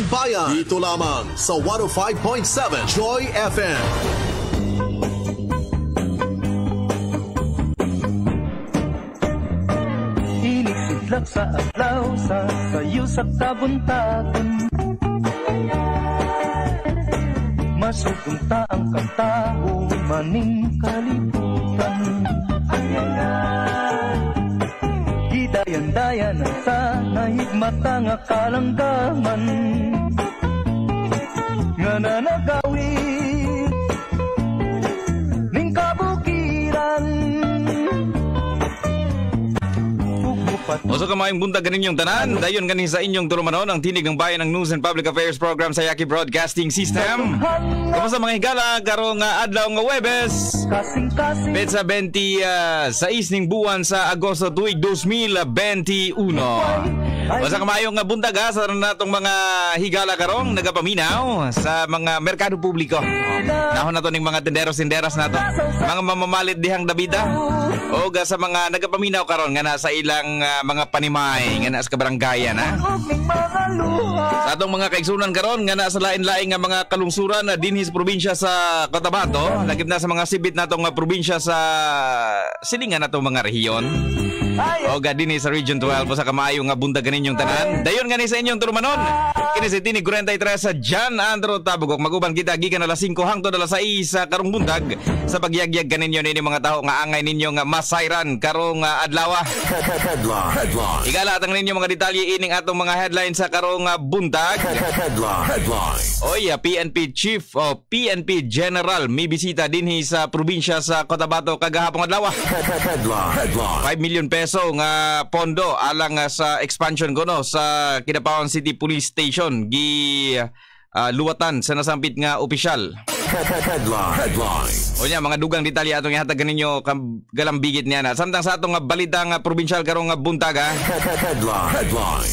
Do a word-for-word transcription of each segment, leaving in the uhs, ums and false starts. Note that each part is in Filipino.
bayan. Dito lamang sa one oh five point seven Joy F M. Inisidlak sa adlaw sa sayo sa kabuntagan. Masupunta ang katao maning kalibutan. Gidayan-dayan ang sa nahigmata nga kalanggangan nga nanagawid ning kabukiran. Oso ka maayong buntag kaninyong tanan. Dayon ganin sa inyong tulumanon ang tinig ng bayan ng News and Public Affairs Program sa Yaki Broadcasting System. Kamusta mga higala karong uh, adlaw nga Huwebes, petsa twenty-sais ning buwan sa Agosto tuig two thousand twenty-one. Basta kamayong nga buntag ha, sa natong mga higala karong nagapaminaw sa mga merkado publiko. Nahon na to ning mga tenderos-tenderas na to, mga mamamalit dihang Davida, o sa mga nagapaminaw karon nga nasa ilang uh, mga panimay nga nasa kabaranggayan ha. Sa atong mga kaigsunan karon nga nasa lain-laing nga mga kalungsuran na dinhi sa probinsya sa Cotabato, lagip na sa mga sibit natong nga probinsya sa silingan natong mga rehiyon. O ga dinhi sa Region twelve sa kamaayo nga buntag kaninyong tanan. Dayon gani sa inyong tulumanon. Kini si Tinig forty-three sa John Andrew Tabugok. Maguban kita gikan alas five hangtod alas sais sa karong buntag sa pagyagyag kaninyo nini mga tawo nga angay ninyo nga masayran karong uh, adlaw. Headline. Igala atang ninyo mga detalye ining atong mga headlines sa karong uh, buntag. Headline. Oy, uh, P N P Chief o P N P General may bisita dinhi sa probinsya sa Cotabato kagahapon adlaw. Headline. five million peso nga pondo alang uh, sa expansion kuno sa Kidapawan City Police Station gi uh, luwatan sa nasampit nga opisyal. Headline. O niya, mga dugang detalye atong ihatag ninyo galambigit niya na. Samtang sa atong balita nga probinsyal karong nga buntaga. Headline.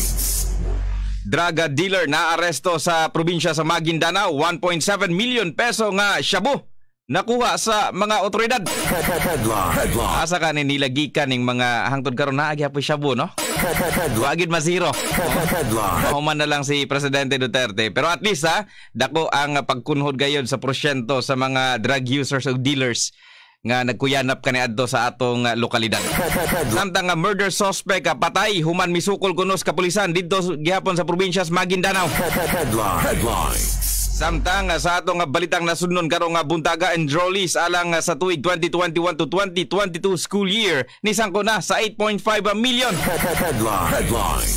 Drug dealer na aresto sa probinsya sa Maguindanao, one point seven million peso nga shabu nakuha sa mga otoridad. Headline. Asa ka nilagikan ning mga hangtod karon na agi apoy shabu no? Wagid masiro. Mahuman na lang si Presidente Duterte. Pero at least ha, dako ang pagkunhod gayon sa porsyento sa mga drug users o dealers nga nagkuyanap kaniadto sa atong lokalidad. Samtang nga murder suspect patay human misukol kunos kapulisan didto gihapon sa probinsya sa Maguindanao. Headline. Samtang sa atong balitang nasudnon karong buntaga enrollees alang sa tuig twenty twenty-one to twenty twenty-two school year nisangko na sa eight point five million. Headline.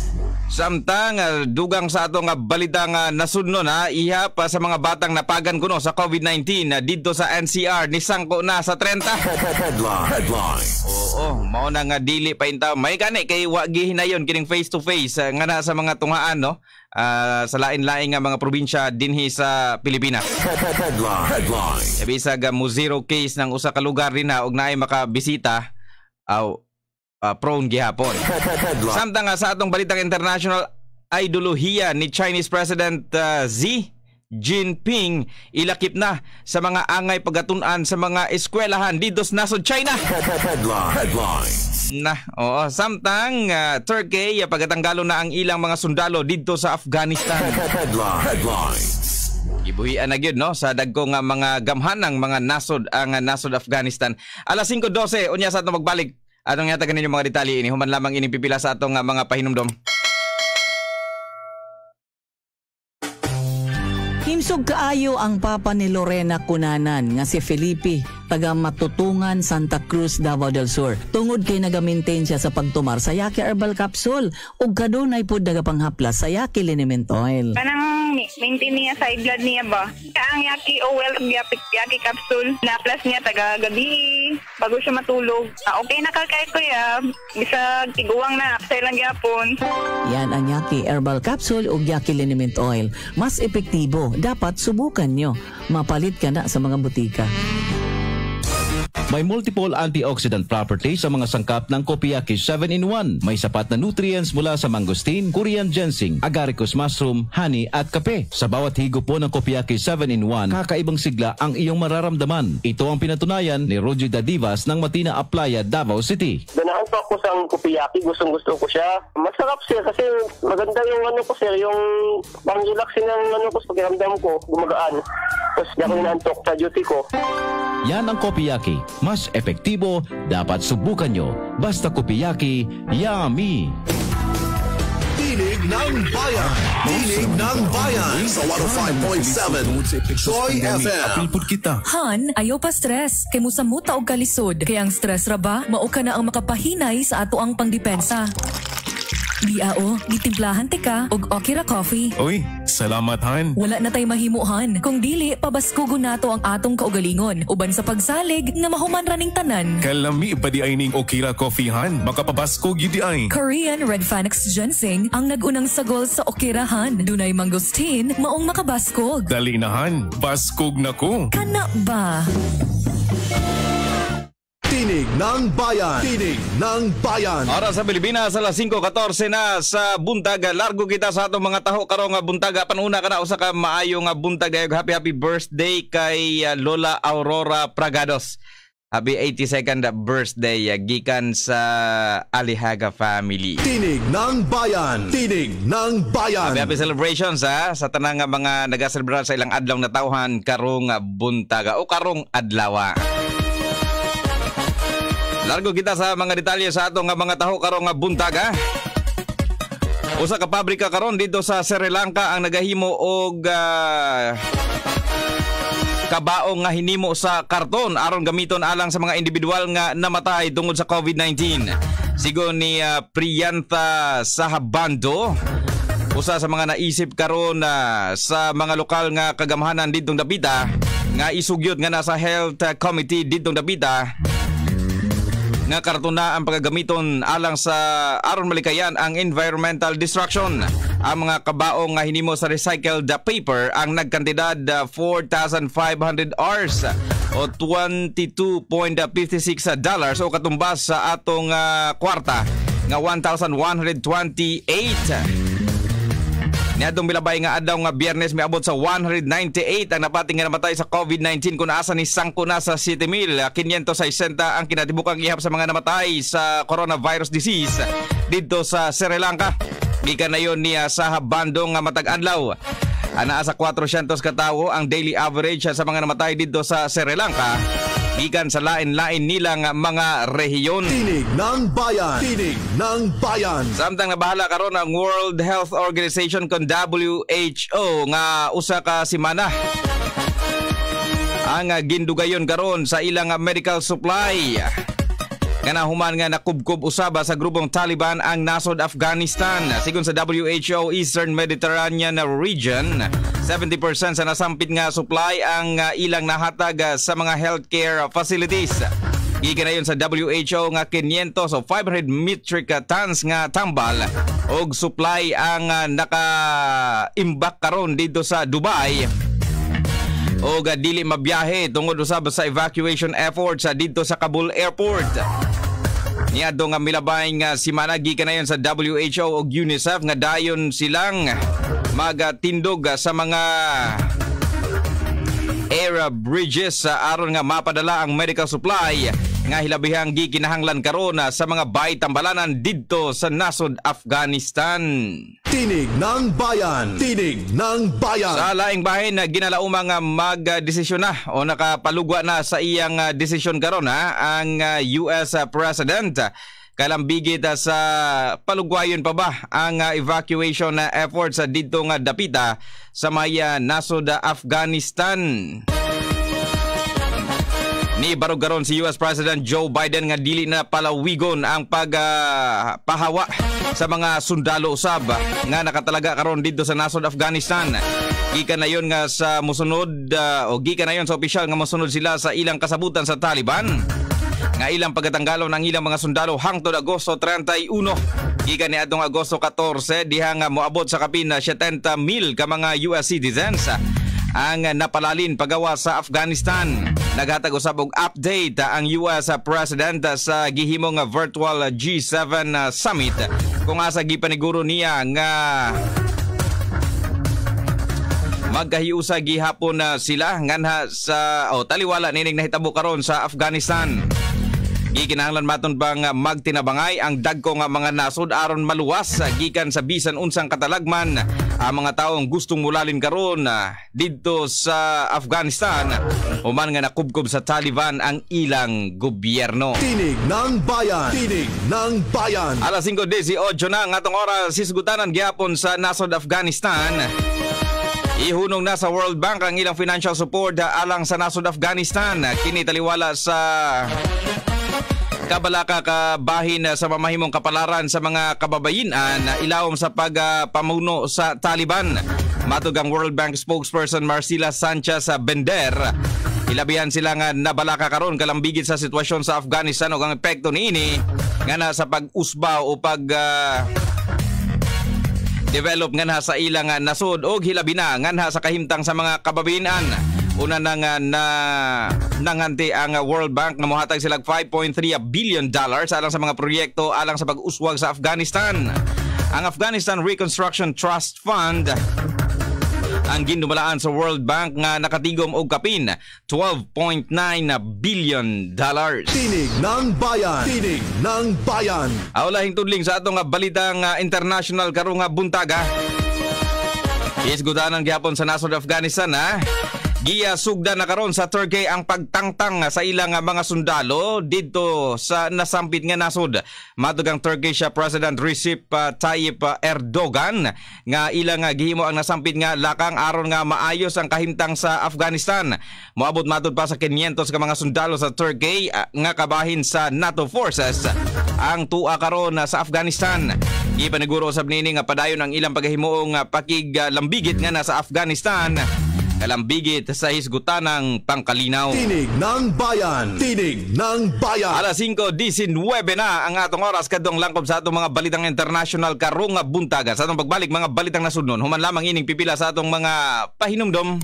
Samtang dugang sa atong balitang nasudnon ha, iha pa sa mga batang napagan kuno sa COVID nineteen didto sa N C R nisangko na sa thirty. Headline. Oo, mao na nga dili pa intaw may gani kay wa gihinayon kining face to face nga na sa mga tunghaan no. Uh, sa lain-laing nga mga probinsya dinhi sa Pilipinas. Headline. Bisag mo zero case ng usa ka lugar din na og naay makabisita aw uh, prone gihapon. Samtang sa atong balitang international, ideolohiya ni Chinese President uh, Xi Jinping ilakip na sa mga angay pagatun-an sa mga eskwelahan dito sa nasod China. Headline. Na, oo, samtang uh, Turkey uh, pagatanggalo na ang ilang mga sundalo dito sa Afghanistan. Headline. Gibuhian na gyud no sa dagko nga mga gamhanang mga nasod ang uh, nasod Afghanistan. Alas five twelve unya sa atong magbalik. Atong yata ganin yung mga detalye ini human lamang ini pipila sa atong uh, mga pahinumdom. Himsog kaayo ang papa ni Lorena Cunanan nga si Felipe, taga Matutungan, Santa Cruz, Davao del Sur. Tungod kay nagamintain siya sa pagtumar sa Yaki Herbal Capsule ug kadunay pod nagapanghaplas sa Yaki Liniment Oil. Kanang maintain niya sa blood niya ba? Ang Yaki Oil ug Yaki Capsule na plus niya taga gabi bago siya matulog. Ah, okay na kay kuya, bisag tiguang na sa ilang gyapon. Yan ang Yaki Herbal Capsule ug Yaki Liniment Oil. Mas epektibo, dapat subukan nyo. Mapalit ka na sa mga butika. May multiple antioxidant properties sa mga sangkap ng Kopiyaki seven in one. May sapat na nutrients mula sa mangosteen, Korean ginseng, agaricus mushroom, honey at kape. Sa bawat higop po ng Kopiyaki seven in one, kakaibang sigla ang iyong mararamdaman. Ito ang pinatunayan ni Roger Dadivas ng Matina Aplaya, Davao City. Ganahan po ako sa Kopiyaki, gustong gusto ko siya. Masarap sir kasi maganda yung ano ko sir, yung pang-relaxing ng ano ko sa pakiramdam ko, gumagaan. Tapos di ako inaantok sa duty ko. Yan ang Kopiyaki. Mas epektibo, dapat subukan nyo. Basta Kopiyaki, yummy! Tinig ng Bayan. Tinig ng Bayan sa one oh five point seven Joy F M. Han, ayaw pa stress. Kay musamuta og kalisod. Kay ang stress ra ba, mao ka na ang makapahinay sa ato ang pangdepensa. Diao, gitimplahan tika og Okira Coffee. Uy, salamat Han. Wala na tay mahimuhan. Kung dili, pabaskugo nato ang atong kaugalingon. Uban sa pagsalig nga mahuman raning tanan. Kalami pa di ay ning Okira Coffee Han. Makapabasko gyud di ay. Korean Red Phoenix Ginseng ang nagunang sagol sa Okira Han. Dunay mangosteen, maong makabaskog. Dali na Han, baskog na ko. Kana ba? Tinig ng Bayan. Tinig ng Bayan. Oras sa Pilipinas, alas five fourteen na sa buntag. Largo kita sa atong mga taho karong buntag. Panuna ka na usa ka maayong buntag. Happy happy birthday kay uh, Lola Aurora Pragados. Happy eighty-second birthday uh, gikan sa Alihaga family. Tinig ng Bayan. Tinig ng Bayan. Happy happy celebrations ha, sa tanang mga nagaselebrar sa ilang adlaw na tawhan karong buntag o karong adlaw. Largo kita sa mga detalye sa atong mga taho karong buntaga. Usa ka pabrika karon dito sa Sri Lanka ang nagahimo og uh, kabaong nga hinimo sa karton aron gamiton alang sa mga individual nga namatay tungod sa COVID nineteen. Sigon ni uh, Priyanta Sahabando, usa sa mga naisip karon uh, sa mga lokal nga kagamhanan didtong Dapita nga isugyot nga nasa Health Committee didtong Dapita nga kartona ang pagagamiton alang sa aron malikayan ang environmental destruction. Ang mga kabaong nga hinimo sa recycled paper ang nagkantidad four thousand five hundred hours o twenty-two point five six dollars o katumbas sa atong uh, kwarta nga one thousand one hundred twenty-eight. Niadtong milabay nga adlaw nga Biyernes miabot sa one hundred ninety-eight ang napating nga namatay sa COVID nineteen kun asa ni sangko na sa seven thousand five hundred sixty ang kinatibukang ihap sa mga namatay sa coronavirus disease dito sa Sri Lanka. Gikan na yon ni Sahabando nga matag adlaw. Ana sa four hundred ka tawo ang daily average sa mga namatay dito sa Sri Lanka gikan sa lain-lain nilang mga rehiyon. Tinig ng Bayan. Tinig ng Bayan. Samtang nabahala karon ang World Health Organization kon W H O nga usa ka semana ang gindugayon karon sa ilang medical supply. Kana human nga nakubkob usaba sa grupong Taliban ang nasod Afghanistan. Sigon sa W H O Eastern Mediterranean Region, seventy percent sa nasampit nga supply ang uh, ilang nahatag uh, sa mga healthcare facilities. Gikanayon sa W H O nga five hundred o five hundred metric tons nga tambal og supply ang uh, naka-imbak karon dito sa Dubai. O uh, dili mabiyahe tungod usab sa evacuation efforts uh, dito sa Kabul Airport. Niadto nga milabay nga semana gikanayon sa W H O ug UNICEF nga dayon silang magatindog sa mga air bridges sa aron nga mapadala ang medical supply nga hilabihang gikinahanglan karon sa mga baytambalanan didto sa nasod Afghanistan. Tinig ng Bayan. Tinig ng Bayan. Sa laing bahin na ginalauma nga magdesisyon na o nakapalugwa na sa iyang desisyon karon ha ang U S President. Kalambigit sa palugwayon pa ba ang evacuation efforts dito nga dapita sa may nasod Afghanistan. Ni barugaron si U S President Joe Biden nga dili na palawigon ang pagpahawa uh, sa mga sundalo usab nga nakatalaga karon dito sa nasod Afghanistan. Gikan na yon nga sa mosunod uh, o gikan na yon sa opisyal nga mosunod sila sa ilang kasabutan sa Taliban nga ilang pagatanggalo ng ilang mga sundalo hangtod Agosto thirty-one. Gikan ni adtong Agosto fourteen diha nga moabot sa kapin na seventy mil ka mga U S citizens ang napalalin pagawa sa Afghanistan. Naghatag usab og update ang U S President sa gihimong virtual G seven summit kung asa gipaniguro niya nga magkahiusa gihapon na sila nganha sa oh, taliwala nining nahitabo karon sa Afghanistan. Gikinahanglan maton bang magtinabangay ang dagko nga mga nasod aron maluwas gikan sa bisan unsang katalagman ang mga taong gustong mulalin karon didto sa Afghanistan human nga nakubkob sa Taliban ang ilang gobyerno. Tinig ng Bayan. Tinig ng Bayan. Alas singko eighteen na nga atong oras sisgutanan gihapon sa nasod Afghanistan. Ihunong na sa World Bank ang ilang financial support alang sa nasod Afghanistan. Kini taliwala sa kabalaka kabahin sa mamahimong kapalaran sa mga kababayinan na ilawom sa pagpamuno sa Taliban. Matug ang World Bank spokesperson Marcela Sanchez Bender. Ilabihan sila nga nabalaka karon kalambigit sa sitwasyon sa Afghanistan ug ang epekto niini nga na sa pag-usba o pag uh, develop nga na sa ilang nasod og hilabi na nga na sa kahimtang sa mga kababayinan. Una na nga na nanganti ang World Bank na mohatag sila five point three billion dollars alang sa mga proyekto alang sa pag-uswag sa Afghanistan. Ang Afghanistan Reconstruction Trust Fund ang ginumalaan sa World Bank nga nakatigom og kapin twelve point nine billion dollars. Tinig ng Bayan. Tinig ng Bayan. Aulahing tudling sa atong balitang international karong buntaga. Isgutanan gihapon sa nasod Afghanistan ha. Giya sugda na karon sa Turkey ang pagtangtang sa ilang mga sundalo didto sa nasampit nga nasod. Matug ang Turkish President Recep Tayyip Erdogan nga ilang gihimo ang nasampit nga lakang aron nga maayos ang kahimtang sa Afghanistan. Moabot matud pa sa five hundred ka mga sundalo sa Turkey nga kabahin sa NATO forces ang tua karon sa Afghanistan. Gipaniguro usab nini nga padayon ang ilang paghimuong pakiglambigit nga na sa Afghanistan. Kalambigit sa hisgutanang pangkalinaw. Tinig ng Bayan. Tinig ng Bayan. Alas singko eighteen na ang atong oras kadtong langkob sa atong mga balitang international karong buntaga. Sa atong pagbalik mga balitang nasudnon, human lamang ining pipila sa atong mga pahinumdom.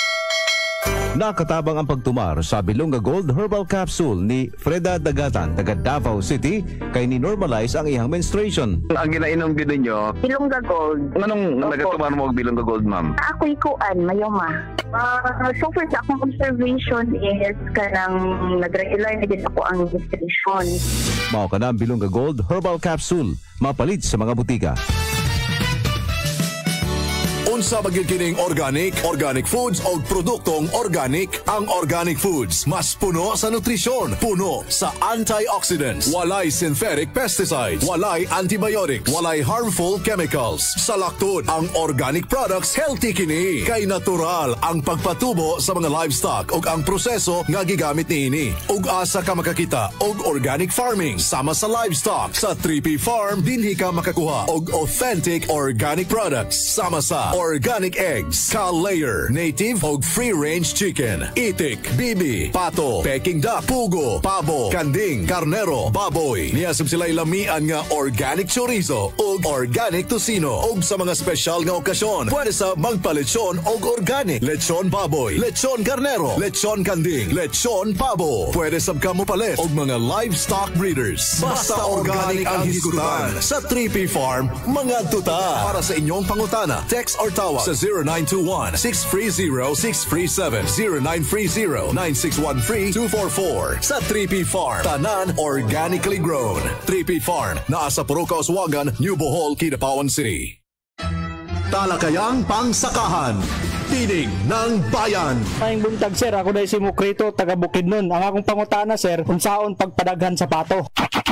Nakatabang ang pagtumar sa Bilonga Gold Herbal Capsule ni Freda Dagatan, taga Davao City, kay ni-normalize ang iyang menstruation. Ang ginainom gid ninyo, Bilonga Gold. Anong nagatumar mo og Bilonga Gold, ma'am? Ako'y kuan, mayoma. Uh, so far sa akong observation is kanang nag-regular na din ako ang menstruation. Mao ka na ang Bilonga Gold Herbal Capsule, mapalit sa mga butika. Unsa magikining organic, organic foods o produktong organic. Ang organic foods mas puno sa nutrisyon, puno sa antioxidants, walay synthetic pesticides, walay antibiotics, walay harmful chemicals. Sa laktod, ang organic products healthy kini kay natural ang pagpatubo sa mga livestock ug ang proseso nga gigamit niini. Ug asa ka makakita og organic farming sama sa livestock sa three P Farm dinhi ka makakuha og authentic organic products sama sa organic eggs, Cal-Layer, native og free-range chicken, itik, bibi, pato, peking duck, pugo, pabo, kanding, karnero, baboy. Niyasab sila ilamian nga organic chorizo og organic tocino og sa mga special nga okasyon. Pwede sa magpa-lechon og organic, lechon baboy, lechon karnero, lechon kanding, lechon pabo. Pwede sab ka mo palit og mga livestock breeders. Basta organic ang hisgutan sa three P Farm, mga tuta. Para sa inyong pangutana, text or tawag sa zero nine two one, six three zero, six three seven, zero nine three zero, nine six one three, two four four. Sa three P Farm, tanan organically grown. three P Farm, naa sa Puruca, Oswagan, New Bohol, Kidapawan City. Talakayang pangsakahan. Tinig ng Bayan. Maayong buntag sir, ako dahil si Mukrito, taga Bukidnon. Ang akong pangutana sir, unsaon pagpadaghan sa pato?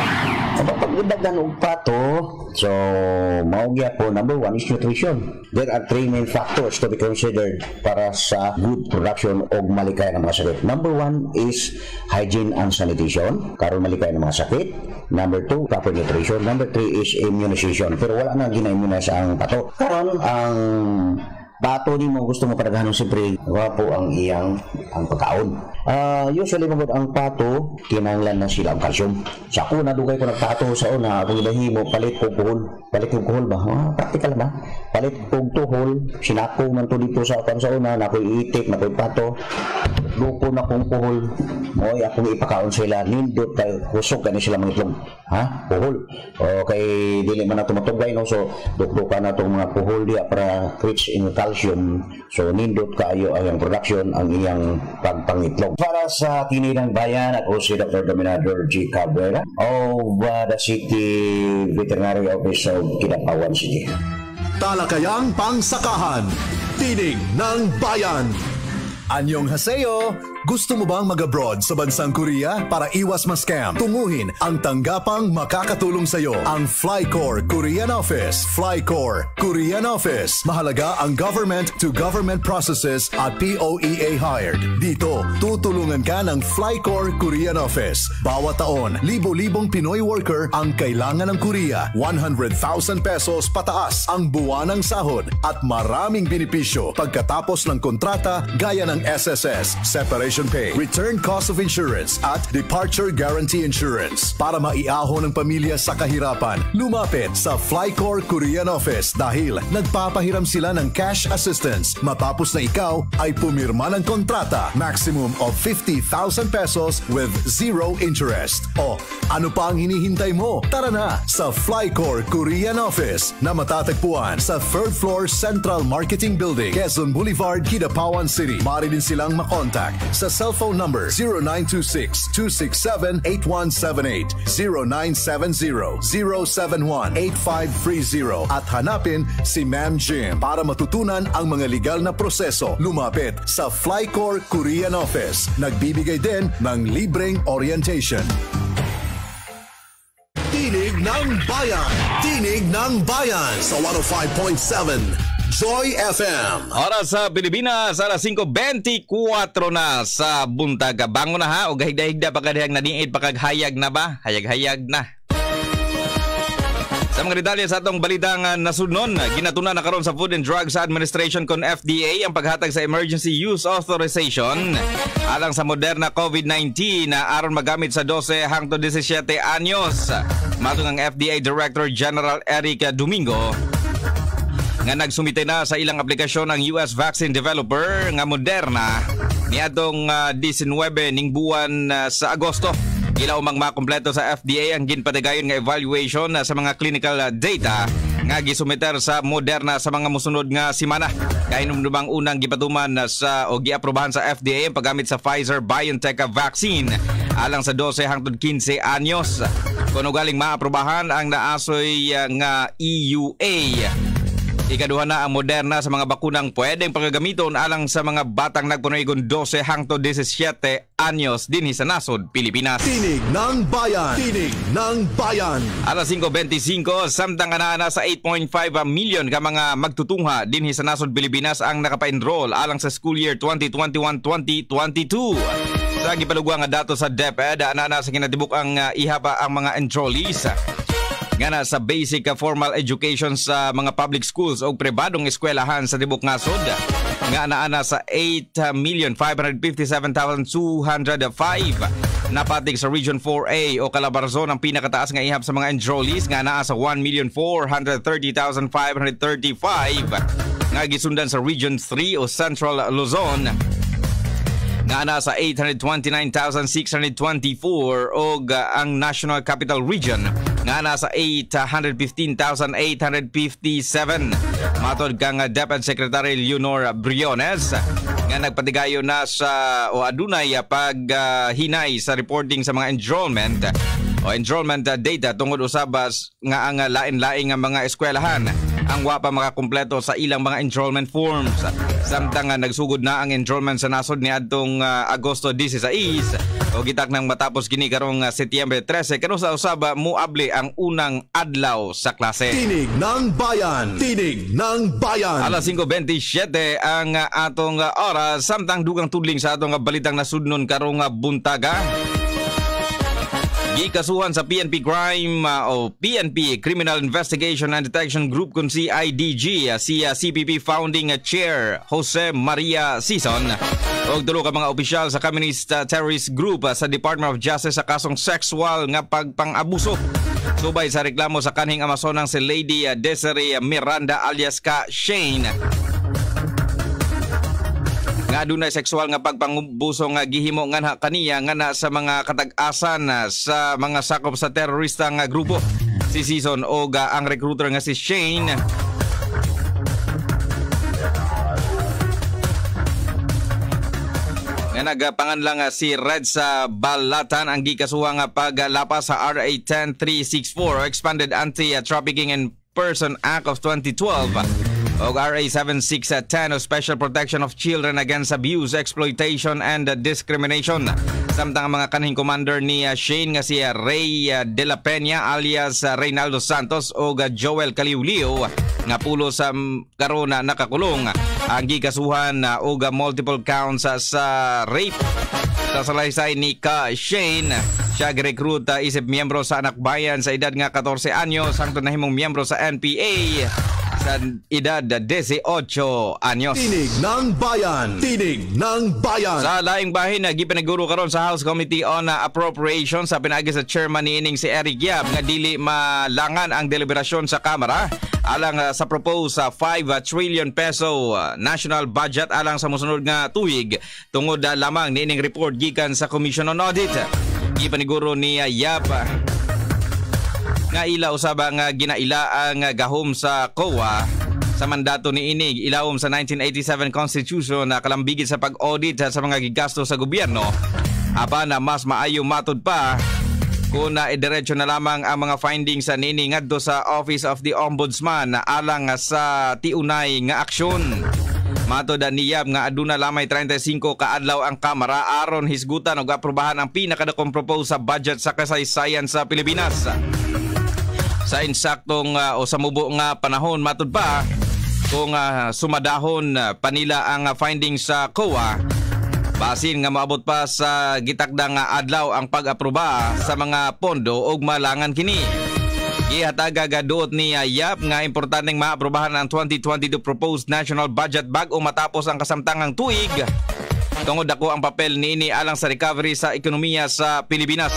Pagdaghan og pato, so maugya po, number one is nutrition. There are three main factors to be considered para sa good production og malikay ng mga sakit. Number one is hygiene and sanitation, karon malikay ng mga sakit. Number two, proper nutrition. Number three is immunization. Pero wala na gina-immunize ang pato. Karon ang pato ni mo gusto mo padaghanon siyempre wapo ang iyang ang pagkaon. Uh, usually magod ang pato kinahanglan na sila ang calcium. Sa una dugay ko nagpato sa una kung ilahimo palit og kuhol, palit og kuhol ba? Ah, practical ba? Palit og tuhol, sinako man to dito sa kan sa una na koy itik, na koy pato. grupo na kong puhol mo akong ipakaon sila nindot kay husog kani sila mangitlog ha puhol o kay dili man na tumatugay no so dukdukan na tong mga puhol dia para rich in calcium so nindot kaayo ang production ang iyang pagpangitlog para sa Tinig ng Bayan at o si Doctor Dominador G. Cabrera o the City Veterinary Office of Kidapawan City. Talakayang Pangsakahan, Tinig ng Bayan. Annyeonghaseyo! Gusto mo bang mag-abroad sa bansang Korea para iwas ma-scam? Tunguhin ang tanggapang makakatulong sa iyo. Ang Flycore Korean Office. Flycore Korean Office. Mahalaga ang government-to-government processes at P O E A hired. Dito, tutulungan ka ng Flycore Korean Office. Bawat taon, libo-libong Pinoy worker ang kailangan ng Korea. one hundred thousand pesos pataas ang buwanang sahod at maraming benepisyo pagkatapos ng kontrata gaya ng S S S, separation pay, return cost of insurance at departure guarantee insurance. Para maiahon ng pamilya sa kahirapan, lumapit sa Flycore Korean Office dahil nagpapahiram sila ng cash assistance matapos na ikaw ay pumirma ng kontrata. Maximum of fifty thousand pesos with zero interest. O, ano pa ang hinihintay mo? Tara na sa Flycore Korean Office na matatagpuan sa third floor Central Marketing Building, Quezon Boulevard, Kidapawan City. Maaari din silang makontak sa cellphone number zero nine two six, two six seven, eight one seven eight, zero nine seven zero, zero seven one, eight five three zero at hanapin si Ma'am Jim para matutunan ang mga legal na proseso. Lumapit sa Flycore Korean Office. Nagbibigay din ng libreng orientation. Tinig ng Bayan! Tinig ng Bayan sa one oh five point seven Joy F M. Oras sa Pilipinas, alas five twenty-four na sa buntag. Bango na ha, o gahigda-higda pagkadihag na diit, pagkaghayag na ba? Hayag-hayag na. Sa mga detalye sa atong balitang nasudnon, ginatuna na karon sa Food and Drugs Administration kon F D A ang paghatag sa Emergency Use Authorization alang sa Moderna COVID nineteen na aron magamit sa twelve hangtod seventeen anyos. Matong ang F D A Director General Eric Domingo nga nagsumite na sa ilang aplikasyon ang U S vaccine developer nga Moderna niadtong uh, nineteen ning buwan uh, sa Agosto. Ilaw mang makompleto sa F D A ang ginpatigayon nga evaluation uh, sa mga clinical uh, data nga gisumiter sa Moderna sa mga musunod nga semana. Kainumdumang unang gipatuman uh, sa o giaprobahan sa F D A ang paggamit sa Pfizer-BioNTech vaccine alang sa twelve hangtod fifteen anyos. Kuno galing maaprobahan ang naasoy uh, nga E U A. Ikaduha na ang Moderna sa mga bakunang pwedeng pagagamiton alang sa mga batang nagpunoigon twelve hangtod seventeen anyos dinhi sa nasod Pilipinas. Tinig ng Bayan! Tinig ng Bayan! Alas five twenty-five, samtang anana sa eight point five million ka mga magtutungha dinhi sa nasod Pilipinas ang nakapa-enroll alang sa school year twenty twenty-one twenty twenty-two. Sa gipalugwa nga datos sa DepEd, anana sa kinatibuk ang uh, ihapa ang mga enrollees nga na sa basic uh, formal education sa mga public schools o pribadong eskwelahan sa tibok nasod nga naana sa eight million five hundred fifty-seven thousand two hundred five. Napatig sa Region four A o Calabarzon ang pinakataas nga ihap sa mga enrollees nga naa sa one million four hundred thirty thousand five hundred thirty-five. Nga gisundan sa Region three o Central Luzon nga ana sa eight hundred twenty-nine thousand six hundred twenty-four o ang National Capital Region nga nasa eight hundred fifteen thousand eight hundred fifty-seven. Matod kang DepEd Secretary Leonor Briones nga nagpatigayo na sa o adunay paghinay uh, sa reporting sa mga enrollment o enrollment uh, data tungod usabas nga ang lain-laing nga mga eskwelahan ang wapa makakumpleto sa ilang mga enrollment forms. Samtang uh, nagsugod na ang enrollment sa nasod ni adtong uh, Agosto sixteen o gitak nang matapos kini karong uh, Setyembre thirteen kano sa usaba muable ang unang adlaw sa klase. Tinig ng Bayan! Tinig ng Bayan! Alas five twenty-seven ang uh, atong uh, oras samtang dugang tudling sa atong uh, balitang nasudnon karong uh, buntaga. Gikasuhan sa P N P Crime uh, o P N P Criminal Investigation and Detection Group kung si I D G uh, si uh, C P P Founding uh, Chair Jose Maria Sison o tulo ka mga opisyal sa Communist uh, Terrorist Group uh, sa Department of Justice sa kasong sexual nga pagpang-abuso. Subay sa reklamo sa kanhing Amazonang si Lady uh, Desiree Miranda alias Ka Shane nga nga dunay sexual nga pagpangubuso nga gihimo nga na kaniya nga na sa mga katag-asan sa mga sakop sa terorista nga grupo. Si Season o ga ang recruiter nga si Shane nga nagapanganlang si Red sa Balatan ang gikasuha nga paglapas sa R A ten three sixty-four o Expanded Anti-Trafficking in Person Act of twenty twelve o R A seventy-six ten o Special Protection of Children Against Abuse, Exploitation and Discrimination. Samtang ang mga kanhing commander ni Shane nga si Ray De La Peña alias Reynaldo Santos o Joel Caliulio nga pulo sa karon na nakakulong ang gikasuhan o multiple counts sa rape sa salaysay ni Ka Shane. Siya girecruit uh, isip miyembro sa anak bayan sa edad nga fourteen anyos hangtod nahimong miyembro sa N P A sa edad eighteen anyos. Tinig ng Bayan. Tinig ng Bayan. Sa laing bahin na gipanaguro karon sa House Committee on uh, Appropriations sa pinagi sa chairman niining si Eric Yap nga dili malangan ang deliberasyon sa Kamara alang uh, sa propose sa uh, five trillion peso uh, national budget alang sa mosunod nga tuig tungod uh, lamang niining report gikan sa Commission on Audit. Gipaniguro ni uh, Yap uh, nga ila usaba nga ginaila ang uh, gahom sa C O A sa mandato ni inig ilawom sa nineteen eighty-seven Constitution na uh, kalambigit sa pag-audit uh, sa mga gigasto sa gobyerno. Aba na mas maayo matud pa kung na idiretso na lamang ang mga findings sa uh, nini ngadto sa Office of the Ombudsman na uh, alang uh, sa tiunay nga aksyon. Matod ni Yap nga aduna lamay thirty-five ka adlaw ang Kamara aron hisgutan ug aprobahan ang pinakadakong propose sa budget sa kasaysayan sa Pilipinas. Sa insaktong uh, o sa mubo nga panahon matod pa kung uh, sumadahon uh, panila ang uh, findings sa C O A basin nga maabot pa sa gitakdang uh, adlaw ang pag-aproba sa mga pondo ug malangan kini. Gihataga gaduot ni uh, Yap nga importanteng maaprobahan ang twenty twenty-two proposed national budget bag-o matapos ang kasamtangang tuig. Tungod dako ang papel niini alang sa recovery sa ekonomiya sa Pilipinas.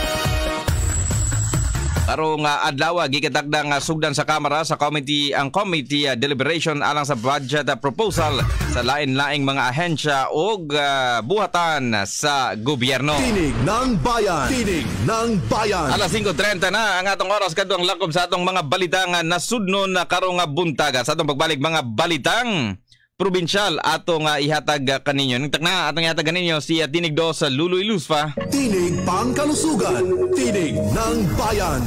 Karong uh, adlaw gikitakdang uh, sugdan sa Kamara sa committee ang committee uh, deliberation alang sa budget uh, proposal sa lain-laing mga ahensya ug uh, buhatan sa gobyerno. Tinig ng Bayan. Tinig ng Bayan. Alas five thirty na ang atong oras kadtong lakob sa atong mga balitang uh, nasudnon na karong uh, buntaga sa atong pagbalik mga balitang probinsyal atong uh, ihatag uh, kaninyo. Nagtak na atong ihatag kaninyo si uh, Tinig do sa Luloy Lusfa. Tinig pangkalusugan. Tinig ng Bayan.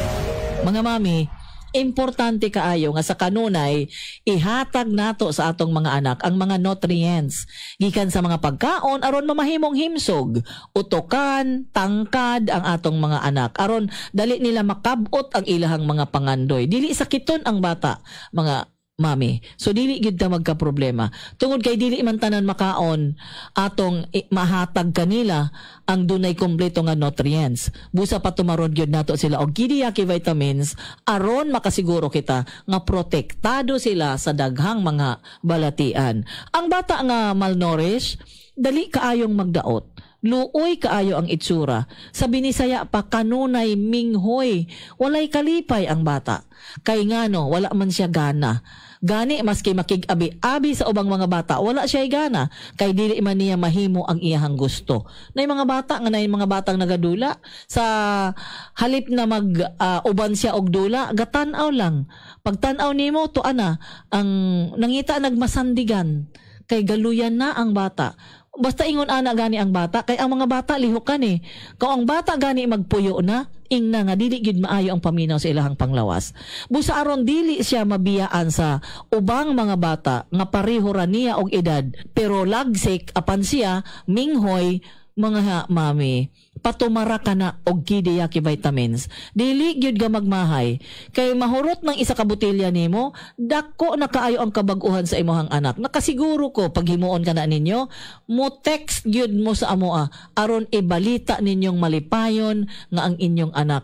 Mga mami, importante kaayo nga sa kanunay ihatag nato sa atong mga anak ang mga nutrients gikan sa mga pagkaon aron mamahimong himsog, utokan, tangkad ang atong mga anak aron dali nila makabot ang ilahang mga pangandoy. Dili sakiton ang bata, mga mami. So dili gyud ta magka problema. Tungod kay dili man tanan makaon atong eh, mahatag kanila ang dunay kompleto nga nutrients. Busa pa tumaron gyud nato sila og gidiyaki vitamins aron makasiguro kita nga protektado sila sa daghang mga balatian. Ang bata nga malnourished, dali kaayong magdaot. Luoy kaayo ang itsura. Sa Binisaya pa kanunay minghoy. Walay kalipay ang bata. Kay ngano, wala man siya gana. Gani maski makig-abi-abi sa ubang mga bata, wala siya gana. Kay dili man niya mahimo ang iyahang gusto. Nay mga bata nga nay mga batang nagadula sa halip na mag uh, uban siya og dula, gatan-aw lang. Pagtan-aw nimo to ana ang nangita nagmasandigan. Kay galuyan na ang bata. Basta ingon ana gani ang bata kay ang mga bata lihukan eh. Kung ang bata gani magpuyo na, ingna nga dili gyud maayo ang paminaw sa ilahang panglawas. Busa aron dili siya mabiyaan sa ubang mga bata nga pareho ra niya og edad pero lagsik apan siya minghoy. Mga ha, mami, patumara ka na og gidiyaki vitamins. Dili gyud ga magmahay. Kay mahurot ng isa ka botelya nimo, dako na kaayo ang kabag-uhan sa imong anak. Nakasiguro ko pag himuon ka na ninyo, mo text gyud mo sa amoa aron ibalita ninyong malipayon nga ang inyong anak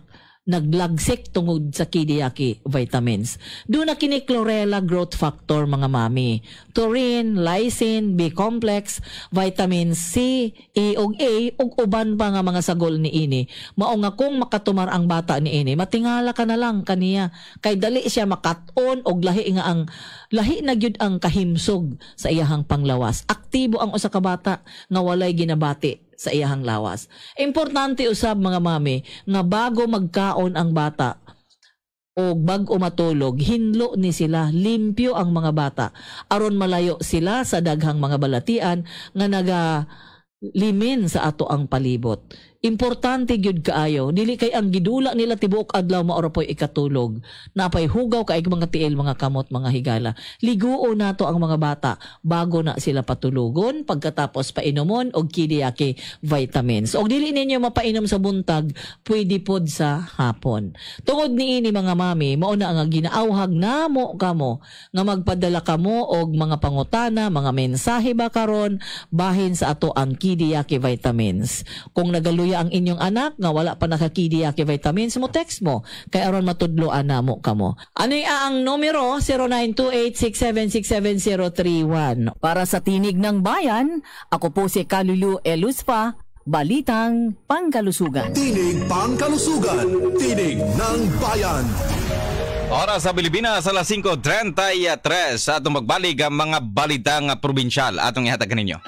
naglagsik tungod sa kidiyaki vitamins. Doon na kini chlorella growth factor mga mami. Taurine, lysine, B-complex, vitamin C, E ug A ug uban pa nga mga sagol ni ini. Mao nga kung makatumar ang bata ni ini, matingala ka na lang kaniya kay dali siya makat-on og lahi nga ang lahi na gyud ang kahimsog sa iyahang panglawas. Aktibo ang usa ka bata nga walay ginabati sa iyahang lawas. Importante usab mga mami nga bago magkaon ang bata o bago matulog, hinlo ni sila, limpyo ang mga bata aron malayo sila sa daghang mga balatian nga naga limin sa ato ang palibot. Importante gyud kaayo, dili kay ang gidula nila tibuok adlaw maoro poy ikatulog. Napay hugaw kay mga tiil, mga kamot, mga higala. Liguo nato ang mga bata bago na sila patulugon, pagkatapos painumon og kidiyaki vitamins. Og dili ninyo mapainom sa buntag, pwede pod sa hapon. Tungod niini mga mami, mao na ang ginaawhag namo kamo nga magpadala kamo og mga pangutana, mga mensahe ba karon bahin sa ato ang kidiyaki vitamins. Kung nagaluya ang inyong anak nga wala pa nakakidiyaki vitamins, mo text mo kay aron matudloan namo kamo. Ano ang numero? zero nine two eight six seven six seven zero three one. Para sa Tinig ng Bayan, ako po si Kalulu Eluspa, Balitang Pangkalusugan. Tinig Pangkalusugan, Tinig ng Bayan. Oras sa Pilipinas, alas five thirty-three. Sa atong magbalik ang mga balitang probinsyal atong ihatag kaninyo.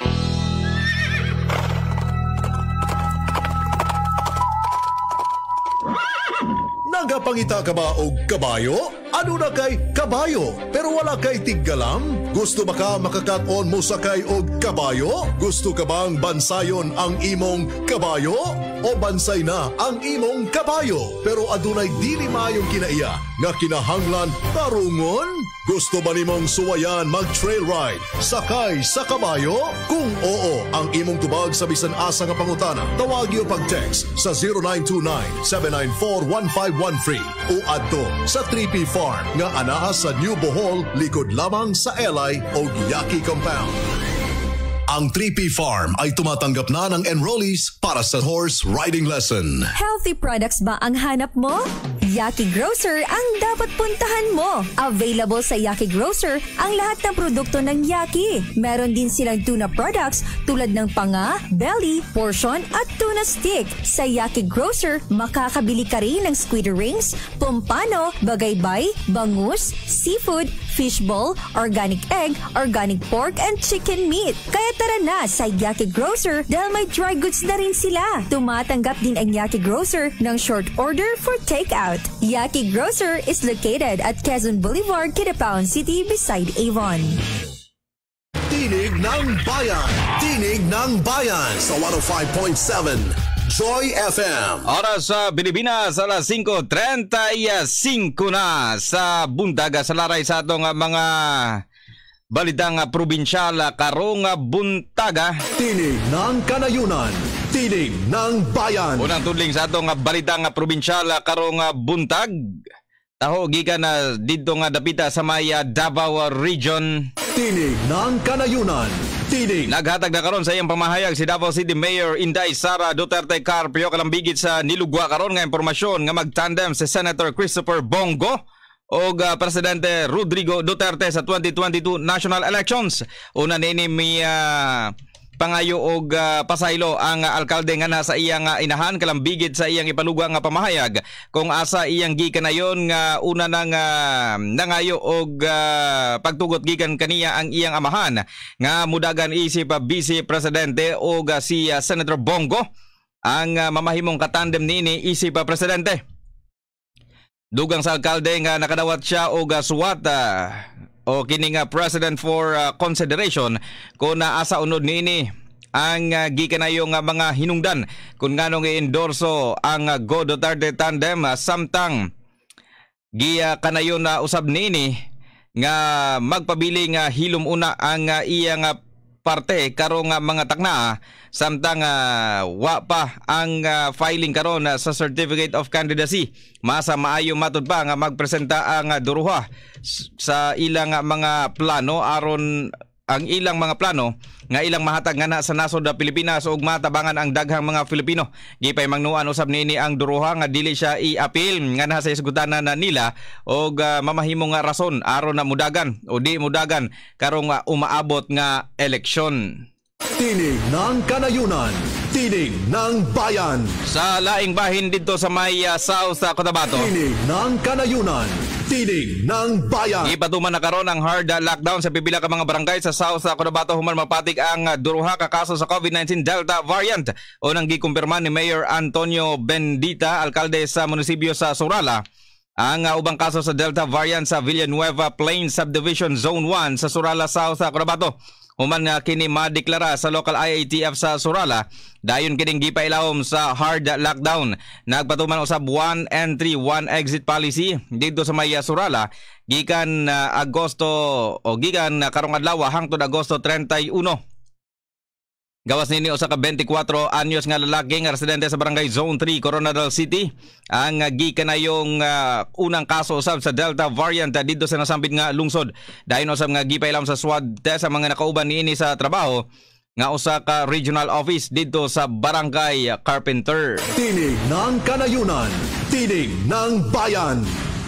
Nagapangita ka ba og kabayo? Ano na kay kabayo? Pero wala kay tiggalam? Gusto ba ka makakaton mo sakay og kabayo? Gusto ka bang bansayon ang imong kabayo? O bansay na ang imong kabayo? Pero adunay dili mayong kinaiya nga kinahanglan tarungon? Gusto ba nimong suwayan mag-trail ride? Sakay sa kabayo? Kung oo ang imong tubag sa bisan asa nga pangutana, tawag iyo pag-text sa zero nine two nine seven nine four one five one three o adto sa three P Farm nga anaa sa New Bohol, likod lamang sa L I o Yaqui Compound. Ang three P Farm ay tumatanggap na ng enrollees para sa horse riding lesson. Healthy products ba ang hanap mo? Yaqui Grocer ang dapat puntahan mo. Available sa Yaqui Grocer ang lahat ng produkto ng Yaqui. Meron din silang tuna products tulad ng panga, belly, portion at tuna stick. Sa Yaqui Grocer, makakabili ka rin ng squid rings, pompano, bagaybay, bangus, seafood, fishball, organic egg, organic pork, and chicken meat. Kaya tara na sa Yaqui Grocer dahil may dry goods na rin sila. Tumatanggap din ang Yaqui Grocer ng short order for takeout. Yaqui Grocer is located at Quezon Boulevard, Kidapawan City beside Avon. Tinig ng Bayan! Tinig ng Bayan sa one oh five point seven Joy F M. Oras sa Pilipinas, alas five thirty-five na sa buntaga sa laray sa atong mga balitang probinsyal karong buntaga. Tinig ng Kanayunan, Tinig ng Bayan. Unang tudling sa atong balitang probinsyal karong buntag. Taho gikan na didto nga dapita sa may Davao Region. Tinig ng Kanayunan, Tinig. Naghatag na karon sa iyang pamahayag si Davao City Mayor Inday Sara Duterte Carpio kalambigit sa nilugwa karon nga impormasyon nga magtandem si Senator Christopher Bongo o uh, Presidente Rodrigo Duterte sa twenty twenty-two national elections. Una nini may uh, pangayo og uh, pasaylo ang uh, alkalde nga nasa iyang uh, inahan kalambigit sa iyang ipalugwa nga pamahayag kung asa iyang gikanayon nga una nang uh, nangayo og uh, pagtugot gikan kaniya ang iyang amahan nga mudagan isip uh, Vice Presidente og uh, si uh, Senator Bongo ang uh, mamahimong katandem nini isip uh, Presidente. Dugang sa alkalde nga nakadawat siya og uh, suwat uh, o kining uh, President for uh, consideration kung naasa unod niini ang uh, gikanayong uh, mga hinungdan kung nganong i-endorso ang uh, Go Duterte tandem uh, samtang giya kanayon na uh, usab niini nga magpabiling uh, hilom una ang uh, iyang uh, parte karong uh, mga takna samtang uh, wa pa ang uh, filing karon uh, sa Certificate of Candidacy. Masa maayo matud pa nga magpresenta ang uh, duruha sa ilang uh, mga plano aron ang ilang mga plano nga ilang mahatag nga na sa nasod sa Pilipinas ug matabangan ang daghang mga Filipino. Gipay mangnuan usab niini ang duruha nga dili siya i-appeal nga na sa isgutanan na nila og uh, mamahimo nga rason aron na mudagan o di mudagan karong uh, umaabot nga eleksyon. Tinig ng kanayunan, tinig ng bayan. Sa laing bahin dito sa may uh, South uh, Cotabato. Tinig ng kanayunan, tinig ng bayan. Ipatuman na karon ang hard uh, lockdown sa pipila ka mga barangay sa South uh, Cotabato human mapatig ang uh, duruha ka kaso sa COVID nineteen Delta variant. O nang gikumpirma ni Mayor Antonio Bendita, alkalde sa munisipyo sa Surala, ang uh, ubang kaso sa Delta variant sa Villanueva Plains Subdivision Zone one sa Surala, South uh, Cotabato. Human nga kini madeklara sa local I A T F sa Surala, dayon kining gipailawom sa hard lockdown. Nagpatuman usab one entry one exit policy dito sa may Surala gikan uh, Agosto o gikan uh, karong adlaw hangtod Agosto thirty-one. Gawas nini usa ka twenty-four anyos nga lalaki nga residente sa barangay Zone three, Coronadal City ang uh, gikanayong uh, unang kaso usab sa Delta variant uh, dito sa nasambit nga lungsod. Dayon usab nga gipailam sa swab test sa mga nakauban niini sa trabaho nga usa ka regional office dito sa barangay Carpenter. Tinig ng kanayunan, tinig ng bayan.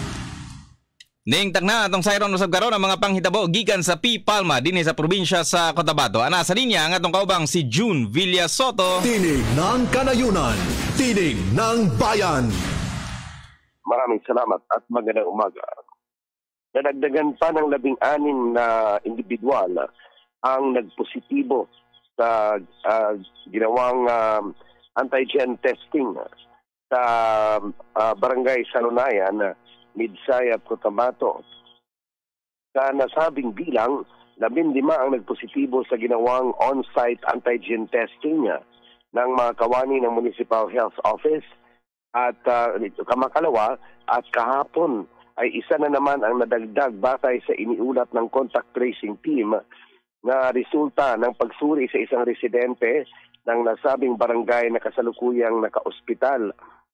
Ning tagna atong sayron usab karon ang mga panghitabo gikan sa P. Palma dinhi sa probinsya sa Cotabato. Ana sa linya ang atong kaubang si June Villasoto. Tinig ng kanayunan, tinig ng bayan. Maraming salamat at magandang umaga. Nadagdagan pa ng labing anim na individual ang nagpositibo sa uh, ginawang uh, antigen testing sa uh, barangay Salunayan, Midsay at Cotabato. Sa nasabing bilang, labing lima ang nagpositibo sa ginawang on-site antigen testing ng mga kawani ng Municipal Health Office at uh, kamakalawa at kahapon ay isa na naman ang nadagdag batay sa iniulat ng contact tracing team na resulta ng pagsuri sa isang residente ng nasabing barangay na kasalukuyang naka-ospital.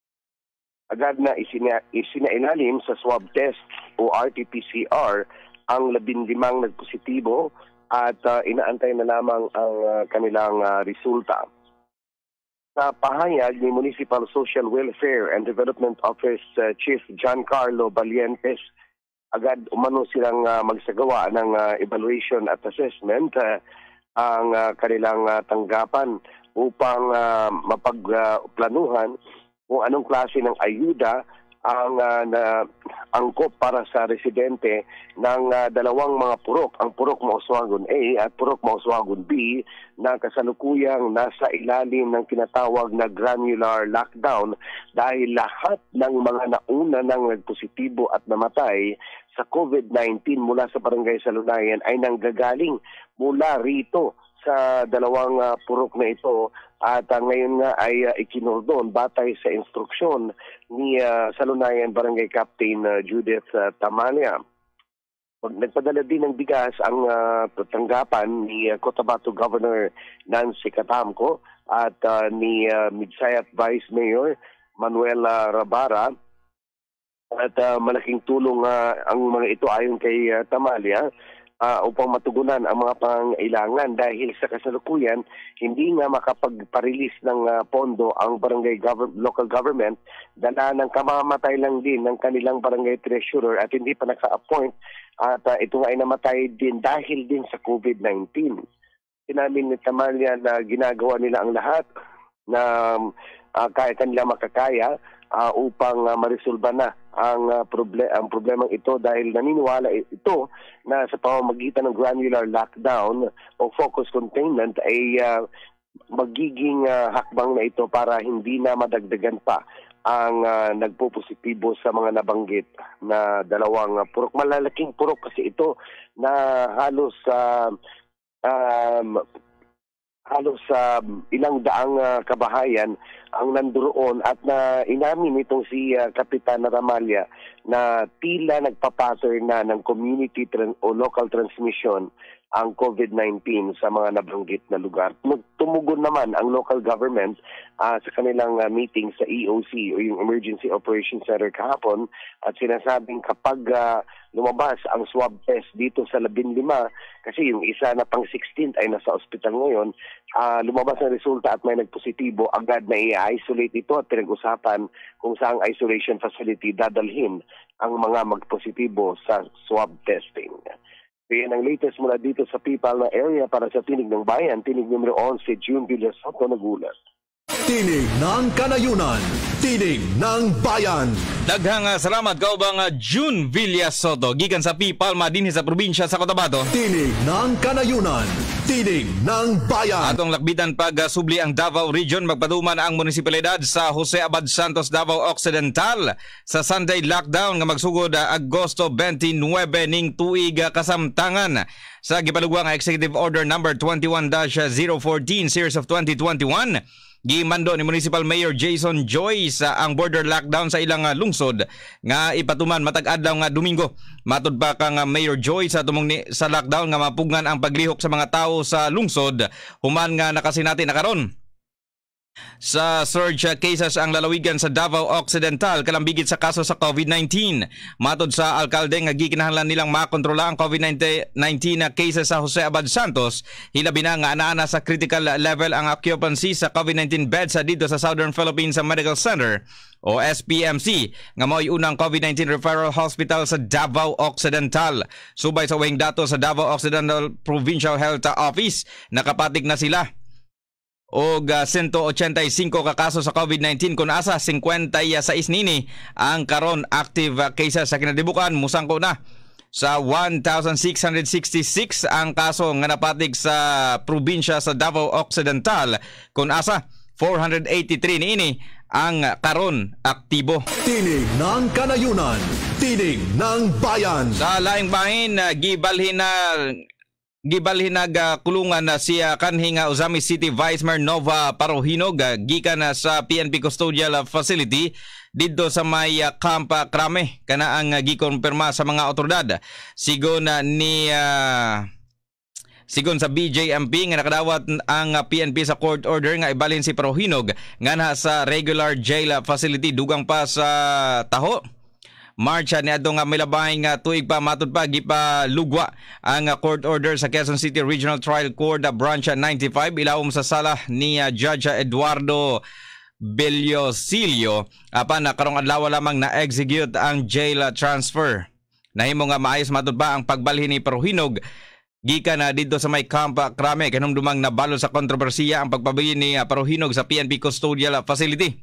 Agad na isina, isinailalim sa swab test o R T P C R ang labindimang nagpositibo at uh, inaantay na lamang ang uh, kanilang uh, resulta. Sa pahayag ni Municipal Social Welfare and Development Office uh, Chief Giancarlo Valientes, agad umano silang uh, magsagawa ng uh, evaluation at assessment uh, ang uh, kanilang uh, tanggapan upang uh, mapagplanuhan uh, kung anong klase ng ayuda ang uh, na, angkop para sa residente ng uh, dalawang mga purok, ang Purok Mauswagon A at Purok Mauswagon B na kasalukuyang nasa ilalim ng tinatawag na granular lockdown dahil lahat ng mga nauna ng nagpositibo at namatay sa COVID nineteen mula sa barangay Salunayan ay nanggagaling mula rito sa dalawang uh, purok na ito at uh, ngayon nga ay uh, ikinordon batay sa instruksyon ni uh, Salunayan Barangay Captain uh, Judith uh, Tamalia. Nagpadala din ng bigas ang uh, tanggapan ni uh, Cotabato Governor Nancy Catamco at uh, ni uh, Midsayat Vice Mayor Manuel uh, Rabara at uh, malaking tulong uh, ang mga ito ayon kay uh, Tamalia Uh, upang matugunan ang mga pangailangan dahil sa kasalukuyan hindi nga makapagpa-release ng uh, pondo ang barangay gov- local government, dala ng kamamatay lang din ng kanilang barangay treasurer at hindi pa naka-appoint at uh, ito nga ay namatay din dahil din sa COVID nineteen. Sinabi ni Tamalia na ginagawa nila ang lahat na uh, kaya kanila makakaya uh, upang uh, marisolba na ang uh, proble- ang problemang ito dahil naniniwala ito na sa pamamagitan ng granular lockdown o focus containment ay uh, magiging uh, hakbang na ito para hindi na madagdagan pa ang uh, nagpopositibo sa mga nabanggit na dalawang uh, purok. Malalaking purok kasi ito na halos uh, um, halos sa uh, ilang daang uh, kabahayan ang nandoon at na inamin nitong si uh, Kapitan Ramalya na tila nagpa-pattern na ng community tran- o local transmission ang COVID nineteen sa mga nabanggit na lugar. Tumugon naman ang local government uh, sa kanilang uh, meeting sa E O C o yung Emergency Operations Center kahapon at sinasabing kapag uh, lumabas ang swab test dito sa labing lima, kasi yung isa na pang sixteenth ay nasa ospital ngayon, uh, lumabas ang resulta at may nagpositibo, agad na i-isolate ito at pinag-usapan kung saang isolation facility dadalhin ang mga magpositibo sa swab testing. Yan ang latest mula dito sa Pipal na area para sa Tinig ng Bayan. Tinig numero eleven, June Villasoto nagulat. Tinig ng Kanayunan, Tinig ng Bayan. Daghang uh, salamat kaubang uh, June Villasoto gikan sa Pipalma dinhi sa probinsya sa Cotabato. Tinig ng Kanayunan, Tinig ng Bayan. Atong lakbitan pag uh, subli ang Davao Region, magpatuman ang munisipalidad sa Jose Abad Santos, Davao Occidental sa Sunday lockdown nga magsugod uh, Agosto twenty-nine ning tuig uh, kasamtangan. Sa gipalugwa nga Executive Order number twenty-one dash zero one four series of twenty twenty-one, gimando ni Municipal Mayor Jason Joyce uh, ang border lockdown sa ilang uh, lungsod nga ipatuman matag adlaw nga Domingo. Matud pa kang uh, Mayor Joyce sa tumong ni, sa lockdown nga mapugngan ang paglihok sa mga tao sa lungsod human nga nakasinati na karon. Sa surge cases ang lalawigan sa Davao Occidental kalambigit sa kaso sa COVID nineteen. Matod sa alkalde nga gikinahanglan nilang makontrola ang COVID nineteen cases sa Jose Abad Santos, hilabi na nga anaa sa critical level ang occupancy sa COVID nineteen beds sa dito sa Southern Philippines Medical Center o S P M C nga mao'y unang COVID nineteen referral hospital sa Davao Occidental. Subay sa wing dato sa Davao Occidental Provincial Health Office, nakapatig na sila og uh, one eighty-five ka kaso sa COVID nineteen kun asa fifty-six nini ang karon active uh, cases sa kinadibukan. Musangko na sa one thousand six hundred sixty-six ang kaso nga napatig sa probinsya sa Davao Occidental kun asa four hundred eighty-three niini ang karon aktibo. Tinig ng Kanayunan, Tinig ng Bayan. Sa laing bahin uh, gibalhin na gibalhin nagkulungan na siya kanhi nga Ozami City Vice Mayor Nova Parohinog gikan na sa P N P Custodial Facility didto sa may uh, Camp Crame kana ang uh, gikonfirma sa mga otoridad. Sigon uh, ni uh, sigon sa B J M P nga nakadawat ang uh, P N P sa court order nga ibalhin si Parohinog nga na sa regular jail facility dugang pa sa taho. March ni adto nga milabay nga tuig pa matud pa gipalugwa ang court order sa Quezon City Regional Trial Court Branch ninety-five ilawom sa sala ni uh, Judge Eduardo Bellosilio apan na karong adlaw lamang na execute ang jail transfer. Nahimo nga maayos matud pa ang pagbalhin ni Parohinog gikan na dito sa may Camp Crame kanumdumang nabalo sa kontrobersiya ang pagpabilin ni uh, Parohinog sa P N P Custodial Facility.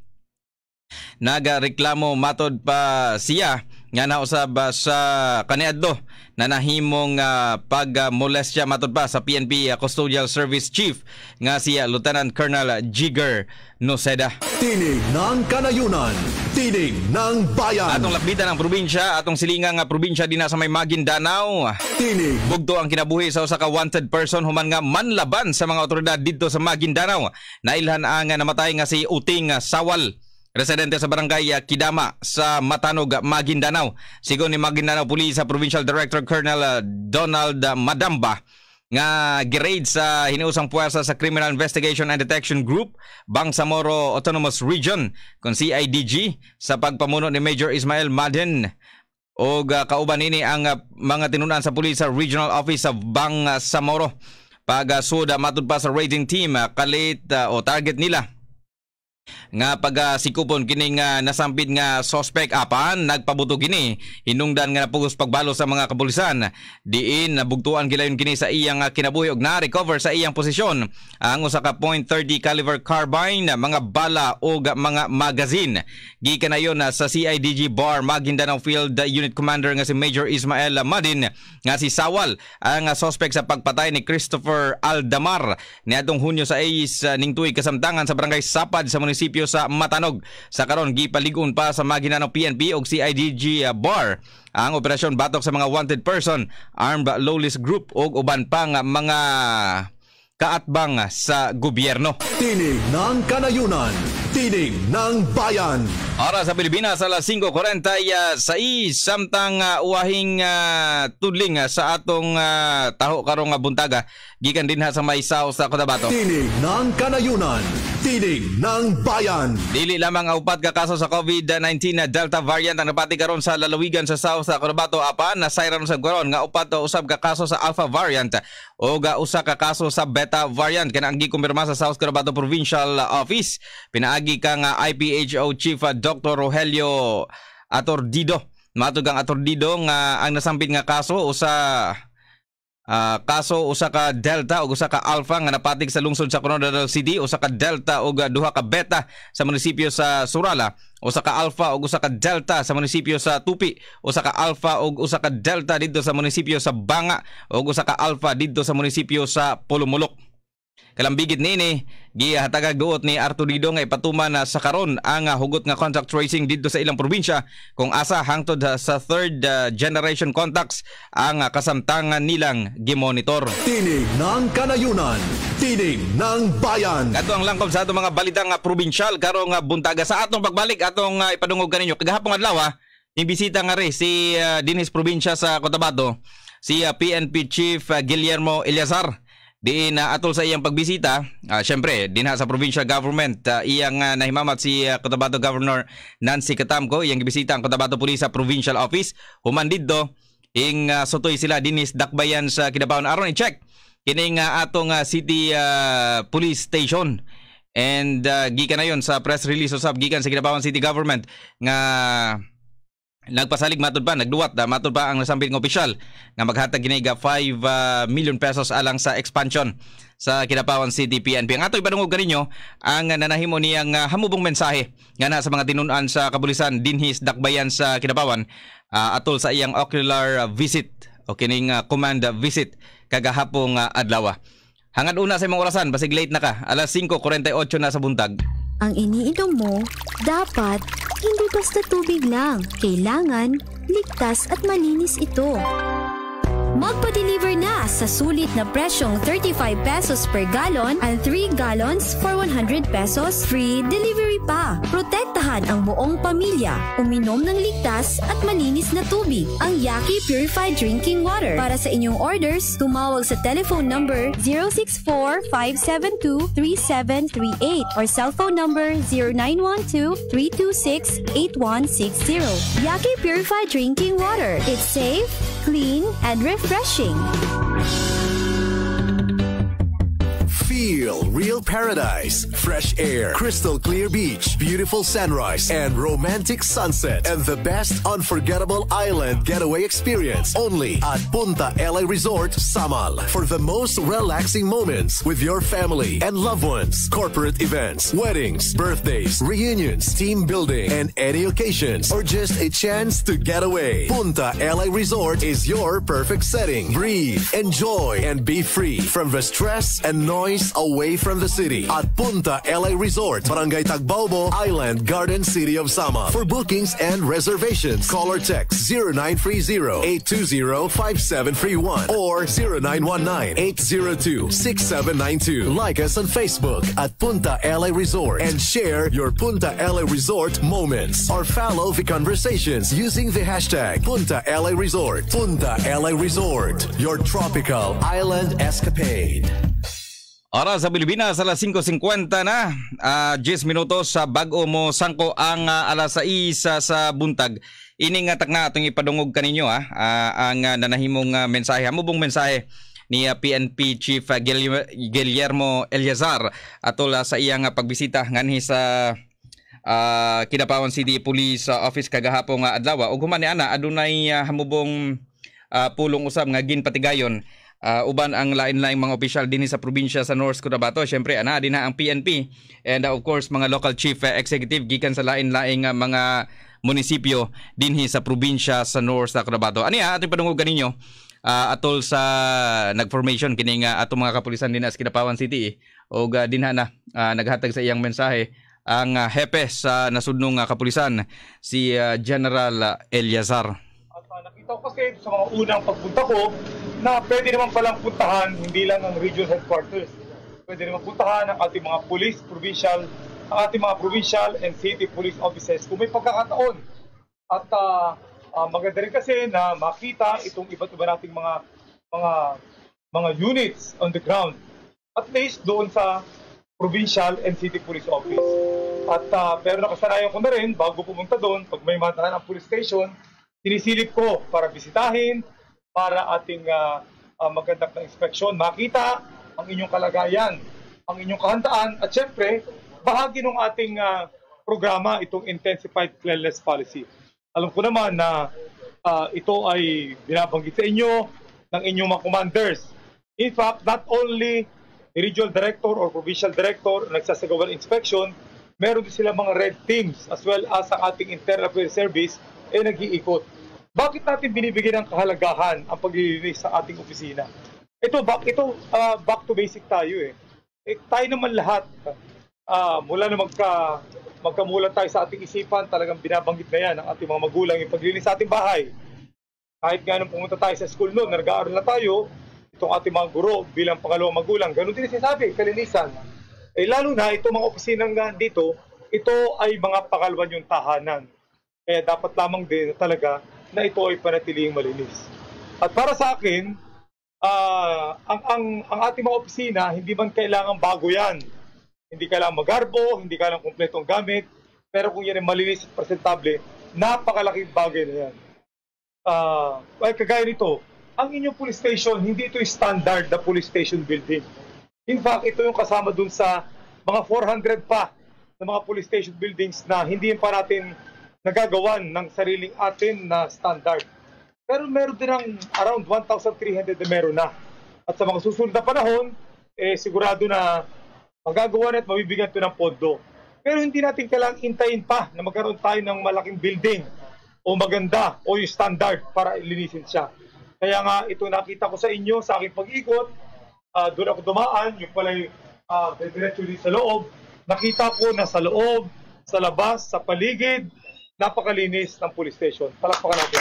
Nagareklamo matod pa siya nga nausab sa kaniadto na nahimong uh, pagmolestya matod pa sa P N P uh, Custodial Service Chief nga siya Lieutenant Colonel Jigger Noceda. Tinig ng Kanayunan, Tinig ng Bayan. Atong lakbitan ang probinsya, atong silingang nga probinsya din sa may Maguindanao. Tinig. Bugto ang kinabuhi sa usa ka wanted person human nga manlaban sa mga otoridad dito sa Maguindanao. Nailhan ang namatay nga si Uting Sawal, residente sa barangay Kidama sa Matanog, Maguindanao. Sigon ni Maguindanao Police Provincial Director Colonel Donald Madamba nga giraid sa hiniusang puwersa sa Criminal Investigation and Detection Group Bangsamoro Autonomous Region kon C I D G sa pagpamuno ni Major Ismael Madden o uh, kauban ini ang uh, mga tinunan sa Police Regional Office sa Bangsamoro. Pag-suda uh, matud pa sa rating team uh, kalit uh, o target nila nga pagasikupon kining uh, nasampid nga suspect apan nagpabuto kini hinungdan nga napugos pagbalo sa mga kapulisan diin nabugtuan gilayon kini sa iyang uh, kinabuhi og na-recover sa iyang posisyon ang usa ka point thirty caliber carbine, mga bala o mga magazine. Gikan na yon uh, sa C I D G Bar Maguindanao Field uh, Unit Commander nga si Major Ismael Madin nga si Sawal ang uh, suspect sa pagpatay ni Christopher Aldamar niadtong Hunyo sa is uh, ning tuig kasamtangan sa barangay Sapad sa munisipyo sa Matanog. Sa karon gipaligon pa sa Maguindanao P N P ug C I D G uh, Bar ang operasyon batok sa mga wanted person, armed lawless group ug uban pang mga kaatbang sa gobyerno. Tinig ng Kanayunan, Tinig ng Bayan. Oras sa Pilipinas, alas singko kuwarenta sa i samtang uh, uwahing uh, tudling uh, sa atong uh, taho karong uh, buntaga. Gikan din ha sa may South sa Cotabato. Tinig ng Kanayunan. Tinig ng Bayan. Dili lamang ang upat ka kaso sa COVID nineteen na Delta variant ang napati karon sa lalawigan sa South sa Cotabato. Apan nasayran usab karon nga upat o usab ka kaso sa Alpha variant o ga usa ka kaso sa Beta variant kana ang gikumpirma sa South Cotabato Provincial Office. Pinaagi kang uh, I P H O Chief uh, Doctor Rogelio Atordido. Matug ang Atordido nga ang nasampit nga kaso usa Uh, kaso usa ka Delta o usa ka Alpha nga napatig sa lungsod sa Coronadal City, usa ka Delta o duha ka Beta sa munisipyo sa Surala, usa ka Alpha o usa ka Delta sa munisipyo sa Tupi, usa ka Alpha o usa ka Delta didto sa munisipyo sa Banga o usa ka Alpha didto sa munisipyo sa Pulumulok. Kalambigit nini gihatagag duot ni Arturido nga ipatuman na sa karon ang uh, hugot nga contact tracing didto sa ilang probinsya kung asa hangtod uh, sa third uh, generation contacts ang uh, kasamtangan nilang gimonitor. Tinig ng Kanayunan. Tinig ng Bayan. Kadto ang langkob sa atong mga balitang uh, probinsyal karong uh, buntaga sa atong pagbalik atong uh, ipadungog kaninyo kagahapon adlaw uh, nibisita nga ri si uh, Dinis probinsya sa Cotabato si uh, P N P Chief uh, Guillermo Eleazar. Diin uh, atol sa iyang pagbisita, uh, syempre dinha sa provincial government, uh, iyang uh, nahimamat si uh, Cotabato Governor Nancy Catamco, iyang gibisita ang Cotabato Police sa Provincial Office. Human didto ing uh, sutoy sila dinis dakbayan sa Kidapawan aron i-check kining uh, atong uh, City uh, Police Station. And uh, gikan na yon sa press release usab gikan sa Kidapawan City Government nga nagpasalig matod pa, nagduwat da matod pa ang nasampit ng opisyal nga maghatag giniga five uh, million pesos alang sa expansion sa Kidapawan City P N P. Ang ato ipadungog kaninyo ang nanahimo niyang uh, hamubong mensahe nga na sa mga tinunan sa kapulisan dinhis dakbayan sa Kidapawan uh, atol sa iyang ocular uh, visit o kining uh, command uh, visit kagahapong uh, adlaw. Hangad una sa imong orasan, basig late na ka, alas singko kuwarenta y otso na sa buntag. Ang iniinom mo, dapat hindi basta tubig lang. Kailangan ligtas at malinis ito. Magpa-deliver na sa sulit na presyong thirty-five pesos per gallon and three gallons for one hundred pesos. Free delivery pa. Protektahan ang buong pamilya. Uminom ng ligtas at malinis na tubig. Ang Yaki Purified Drinking Water. Para sa inyong orders, tumawag sa telephone number zero six four, five seven two, three seven three eight or cellphone number zero nine one two, three two six, eight one six zero. Yaki Purified Drinking Water. It's safe, clean, and refreshing. Feel real paradise, fresh air, crystal clear beach, beautiful sunrise, and romantic sunset, and the best unforgettable island getaway experience only at Punta L A Resort, Samal. For the most relaxing moments with your family and loved ones, corporate events, weddings, birthdays, reunions, team building, and any occasions, or just a chance to get away. Punta L A Resort is your perfect setting. Breathe, enjoy, and be free from the stress and noise away from the city at Punta L A Resort, Barangay Tagbaobo, Island Garden City of Samal. For bookings and reservations, call or text zero nine three zero, eight two zero, five seven three one or zero nine one nine, eight zero two, six seven nine two. Like us on Facebook at Punta L A Resort and share your Punta L A Resort moments or follow the conversations using the hashtag Punta L A Resort. Punta L A Resort, your tropical island escapade. Oras sa Pilipinas, alas singko singkwenta na, uh, ten minutos sa bago mo sangko ang uh, alas sais uh, sa buntag. Iningatak na itong ipadungog kaninyo ah, uh, ang uh, nanahimong uh, mensahe, hamubong mensahe ni uh, P N P Chief uh, Guillermo Eleazar atol uh, sa iyang uh, pagbisita nganhi sa uh, Kidapawan City Police uh, Office kagahapong uh, adlaw. Ug human ni ana adunay uh, hamubong uh, pulong usab nga ginpatigayon. Uh, uban ang lain-laing mga opisyal din sa probinsya sa North Cotabato. Siyempre, ana din na ang P N P and uh, of course mga local chief uh, executive gikan sa lain-laing uh, mga munisipyo dinhi sa probinsya sa North Cotabato. Ani ha, ating padungog kaninyo uh, atol sa nagformation kining uh, atong mga kapulisan din sa Kidapawan City eh. O uh, dinha na uh, naghatag sa iyang mensahe ang uh, hepe sa nasudnong uh, kapulisan si uh, General uh, Eleazar. Nakita ko kasi sa mga unang pagpunta ko na pwede naman palang puntahan hindi lang ang regional headquarters. Pwede naman puntahan ang ating mga police, provincial ang ating mga provincial and city police officers kung may pagkakataon. At uh, uh, maganda rin kasi na makita itong iba't iba nating mga mga mga units on the ground. At least doon sa provincial and city police office. At uh, pero nakasanayan ko na rin bago pumunta doon, pag may matahan ang police station, sinisilip ko para bisitahin, para ating uh, uh, magandang na inspeksyon, makita ang inyong kalagayan, ang inyong kahandaan, at syempre, bahagi ng ating uh, programa, itong Intensified Cleanliness Policy. Alam ko naman na uh, ito ay binabanggit sa inyo ng inyong mga commanders. In fact, not only the regional director or provincial director nagsasagawa ng inspection, meron din sila mga red teams as well as ang ating internal affairs service ay eh, nag-iikot. Bakit natin binibigyan ng kahalagahan ang paglilinis sa ating opisina? Ito, back, ito uh, back to basic tayo eh. eh tayo naman lahat, uh, mula na magka, magkamulan tayo sa ating isipan, talagang binabanggit na yan ng ating mga magulang yung paglilinis sa ating bahay. Kahit nga nung pumunta tayo sa school noon, nag-aaral na tayo, itong ating mga guro bilang pangalawang magulang, ganun din sinasabi, kalinisan. Eh lalo na itong mga opisinang dito, ito ay mga pangalwan yung tahanan. Kaya dapat lamang din talaga na ito ay panatiling malinis. At para sa akin, uh, ang, ang, ang ating mga opisina, hindi man kailangan bago yan. Hindi kailangan magarbo, hindi kailangan kumpletong gamit, pero kung yan ay malinis at presentable, napakalaking bagay na yan. Uh, ay kagaya nito, ang inyong police station, hindi ito yung standard na police station building. In fact, ito yung kasama dun sa mga four hundred pa na mga police station buildings na hindi pa natin nagagawan ng sariling atin na standard. Pero meron din ang around one thousand three hundred na meron na. At sa mga susunod na panahon, eh, sigurado na magagawa na at mabibigyan ito ng pondo. Pero hindi natin kailangang intayin pa na magkaroon tayo ng malaking building o maganda o yung standard para ilinisin siya. Kaya nga ito nakita ko sa inyo sa aking pag-ikot, uh, doon ako dumaan, yung pala yung uh, diretso din sa loob. Nakita ko na sa loob, sa labas, sa paligid, napakalinis ng police station. Palakpakan natin.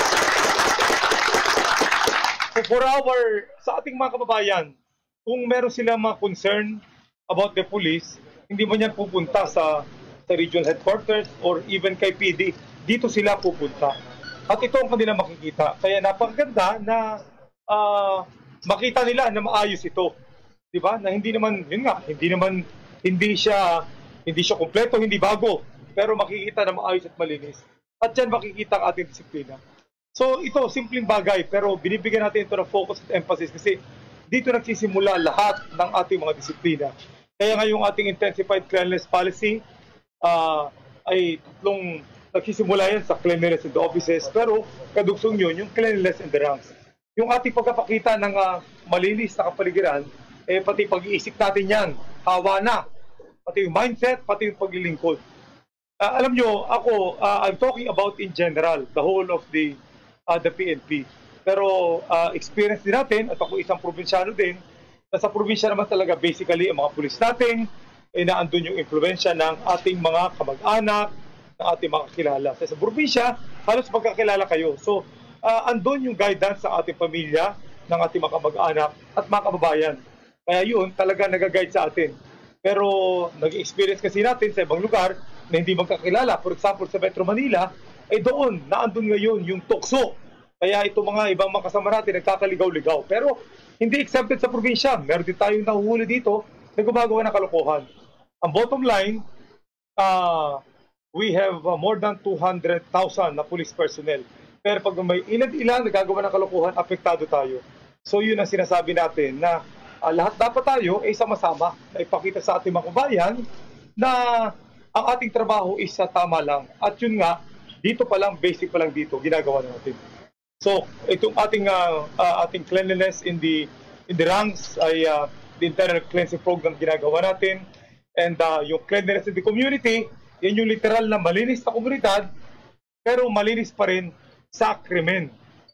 So for our, sa ating mga kababayan, kung meron silang mga concern about the police, hindi mo yan pupunta sa, sa regional headquarters or even kay P D. Dito sila pupunta. At ito ang kanilang makikita. Kaya napakaganda na uh, makita nila na maayos ito. Di ba? Na hindi naman, yun nga, hindi naman, hindi siya, hindi siya kompleto, hindi bago. Pero makikita na maayos at malinis. At yan makikita ang ating disiplina. So ito, simpleng bagay, pero binibigyan natin ito ng focus at emphasis kasi dito nagsisimula lahat ng ating mga disiplina. Kaya ngayong ating Intensified Cleanliness Policy uh, ay tatlong nagsisimula yan sa cleanliness in the offices, pero kadugsong yun, yung cleanliness in the ranks. Yung ating pagkapakita ng uh, malinis na kapaligiran, eh pati pag-iisip natin yan, hawa na. Pati yung mindset, pati yung paglilingkod. Uh, alam nyo, ako, uh, I'm talking about in general, the whole of the uh, the P N P. Pero uh, experience din natin, at ako isang probinsyano din, na sa probinsya naman talaga basically ang mga pulis natin, eh naandun yung influensya ng ating mga kamag-anak, ng ating mga kakilala. So, sa probinsya, halos magkakilala kayo. So, uh, andun yung guidance sa ating pamilya, ng ating mga kamag-anak at mga kababayan. Kaya yun, talaga nag-guide sa atin. Pero nag-experience kasi natin sa ibang lugar na hindi magkakilala. For example, sa Metro Manila, ay eh doon, naandun ngayon yung tukso. Kaya itong mga ibang mga kasama natin nagkakaligaw-ligaw. Pero hindi exempted sa probinsya. Meron din tayong nahuhuli dito na gumagawa ng kalokohan. Ang bottom line, ah... Uh, we have uh, more than two hundred thousand na police personnel. Pero pag may ilan-ilan nagagawa ng kalokohan, apektado tayo. So yun ang sinasabi natin na uh, lahat dapat tayo ay sama-sama na ipakita sa ating mga kabayan na ang ating trabaho is sa tama lang. At yun nga, dito pa lang, basic pa lang dito, ginagawa na natin. So itong ating uh, uh, ating cleanliness in the in the ranks ay uh, the internal cleansing program ginagawa natin. And uh, yung cleanliness in the community, yan yung literal na malinis na komunidad, pero malinis pa rin sa krimen.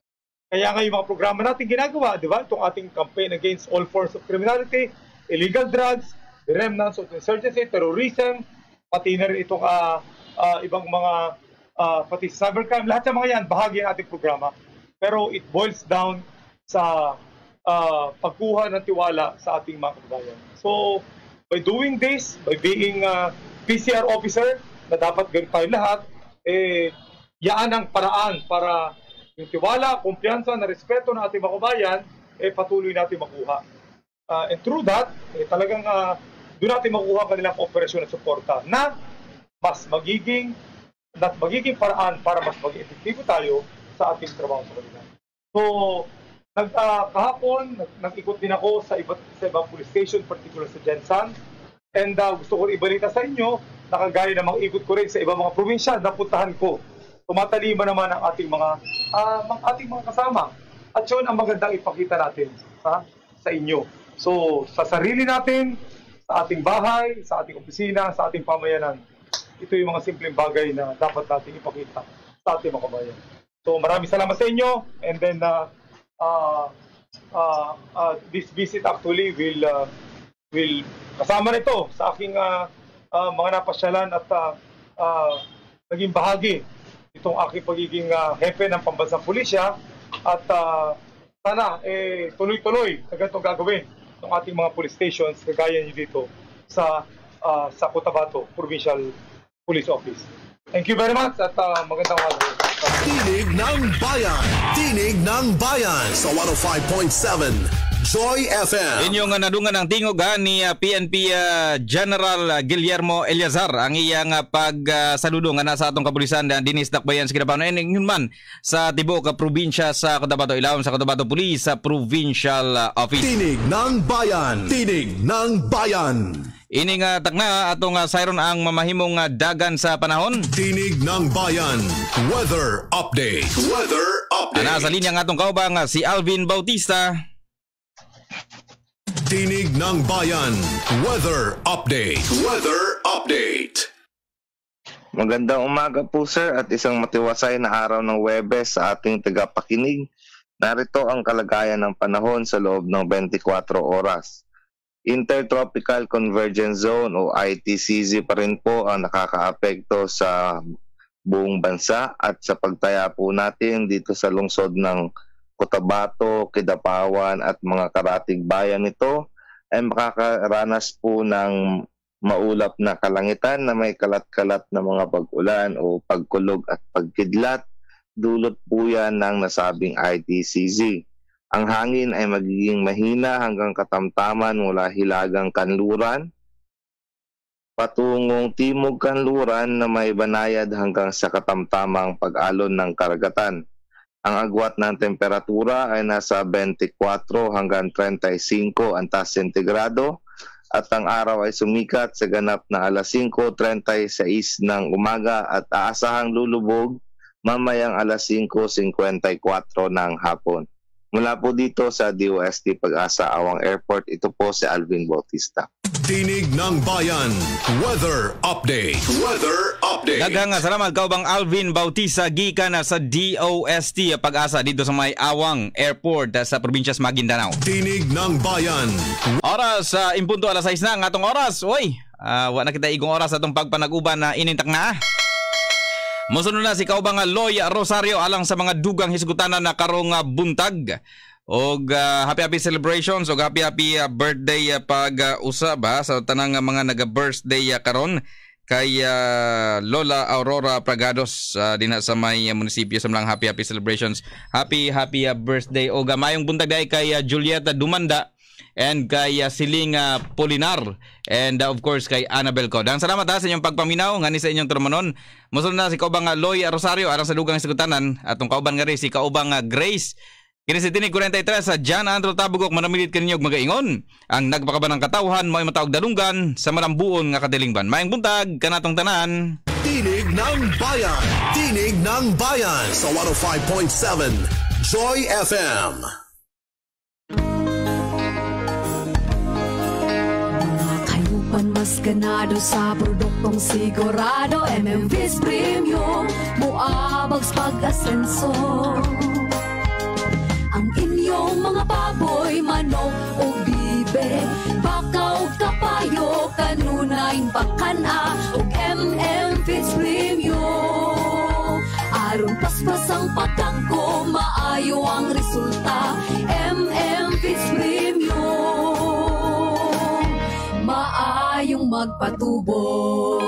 Kaya nga yung mga programa natin ginagawa, di ba? Itong ating campaign against all forms of criminality, illegal drugs, the remnants of insurgency, terrorism, pati na rin itong uh, uh, ibang mga, uh, pati cybercrime, lahat ng mga yan, bahagi ng ating programa. Pero it boils down sa uh, pagkuha ng tiwala sa ating mga kababayan. So, by doing this, by being uh, P C R officer na dapat ganun tayo lahat, eh, yaan ang paraan para yung tiwala, kumpiyansa, na respeto ng ating mga kabayan, eh, patuloy natin makuha. Uh, and through that, eh, talagang uh, doon natin makuha ang kanilang kooperasyon at suporta na mas magiging at magiging paraan para mas maging epektibo tayo sa ating trabaho sa kanila. So, nag, uh, kahapon, nag, nag-ikot din ako sa, iba, sa ibang police station, particular sa Jensan. And uh, gusto ko ibalita sa inyo, nakagaya ng mga ikot ko rin sa ibang mga probinsya na puntahan ko. Tumatalima naman ang ating mga, uh, mga ating mga kasama. At yun ang magandang ipakita natin ha, sa inyo. So, sa sarili natin, sa ating bahay, sa ating opisina, sa ating pamayanan, ito yung mga simpleng bagay na dapat natin ipakita sa ating mga kabayan. So, maraming salamat sa inyo. And then, uh, uh, uh, uh, this visit actually will, uh, will kasama nito sa aking uh, uh, mga napasyalan at uh, uh, naging bahagi itong aking pagiging uh, hepe ng pambansang pulisya. At uh, sana eh, tuloy-tuloy na ganito gagawin ng ating mga police stations kagaya nyo dito sa uh, sa Cotabato Provincial Police Office. Thank you very much at uh, magandang hapon. Tinig ng Bayan. Tinig ng Bayan sa one oh five point seven Joy F M. Inyong nadungan ng tingog ha, ni uh, P N P uh, General uh, Guillermo Eleazar ang iyang uh, pagsaludo uh, nga nasa atong kapulisan na dinis dakbayan sa Kinabaw. And yun man sa tibok uh, probinsya sa Cotabato, ilawom sa Cotabato Police sa uh, Provincial uh, Office. Tinig ng Bayan. Tinig ng Bayan. Ining uh, takna atong uh, siron ang mamahimong uh, dagan sa panahon. Tinig ng Bayan. Weather update. Weather update. Ana sa linya ng atong kaubang uh, si Alvin Bautista. Tinig ng Bayan. Weather update. Weather update. Magandang umaga po sir at isang matiwasay na araw ng Huwebes sa ating tagapakinig. Narito ang kalagayan ng panahon sa loob ng twenty-four oras. Intertropical Convergence Zone o I T C Z pa rin po ang nakakaapekto sa buong bansa at sa pagtaya po natin dito sa lungsod ng Cotabato, Kidapawan at mga karatig bayan nito ay makakaranas po ng maulap na kalangitan na may kalat-kalat na mga pag-ulan o pagkulog at pagkidlat. Dulot po yan ng nasabing I T C Z. Ang hangin ay magiging mahina hanggang katamtaman mula Hilagang Kanluran patungong Timog Kanluran na may banayad hanggang sa katamtamang pag-alon ng karagatan. Ang agwat ng temperatura ay nasa twenty-four hanggang thirty-five antas sentigrado at ang araw ay sumikat sa ganap na alas five thirty-six ng umaga at aasahang lulubog mamayang alas five fifty-four ng hapon. Mula po dito sa D O S T Pag-asa Awang Airport, ito po si Alvin Bautista. Tinig ng Bayan. Weather update. Weather update. Daghang salamat kaubang Alvin Bautista gikan sa D O S T Pag-asa dito sa may Awang Airport sa probinsya sa Maguindanao. Tinig ng Bayan. Oras sa uh, impunto alas sais na ang atong oras. Oy, uh, wa na kita igong oras atong pagpanag-uban na inintak na. Mosunod na si kaubang Loy Rosario alang sa mga dugang hisgutanan na karong buntag. Og uh, happy happy celebrations og happy happy uh, birthday uh, pag uh, usab uh, sa tanang uh, mga naga-birthday uh, karon kay uh, Lola Aurora Pragados uh, dinha sa may uh, munisipyo sa mga happy happy celebrations. Happy happy uh, birthday og uh, mayong buntag day kay uh, Julieta Dumanda and kay uh, Siling uh, Polinar and uh, of course kay Annabel Cod. Ang salamat ha, sa inyong pagpaminaw ngani sa inyong trumanon. Mosunod na si kaubang uh, Loy Rosario alang sa dugang hisgutanan atong kauban nga rin si kaubang uh, Grace. Kini si Tinig forty-three sa John Andrew Tabugok manamilit kaninyog magaingon. Ang nagpakabanang katawhan may matawag dalunggan sa malambuon nga kadilingban. Mayang buntag kanatong tanan. Tinig ng Bayan. Tinig ng Bayan sa one oh five point seven Joy F M. Mas ganado sa produktong sigurado M M V's Premium Muabags pag-asenso. Ang inyong mga baboy, manok o bibe, bakaw kapayo, kanunay bakana o M M V's Premium. Aron paspas ang pagkako, maayo ang resulta M M V's Premium. Maayong magpatubo.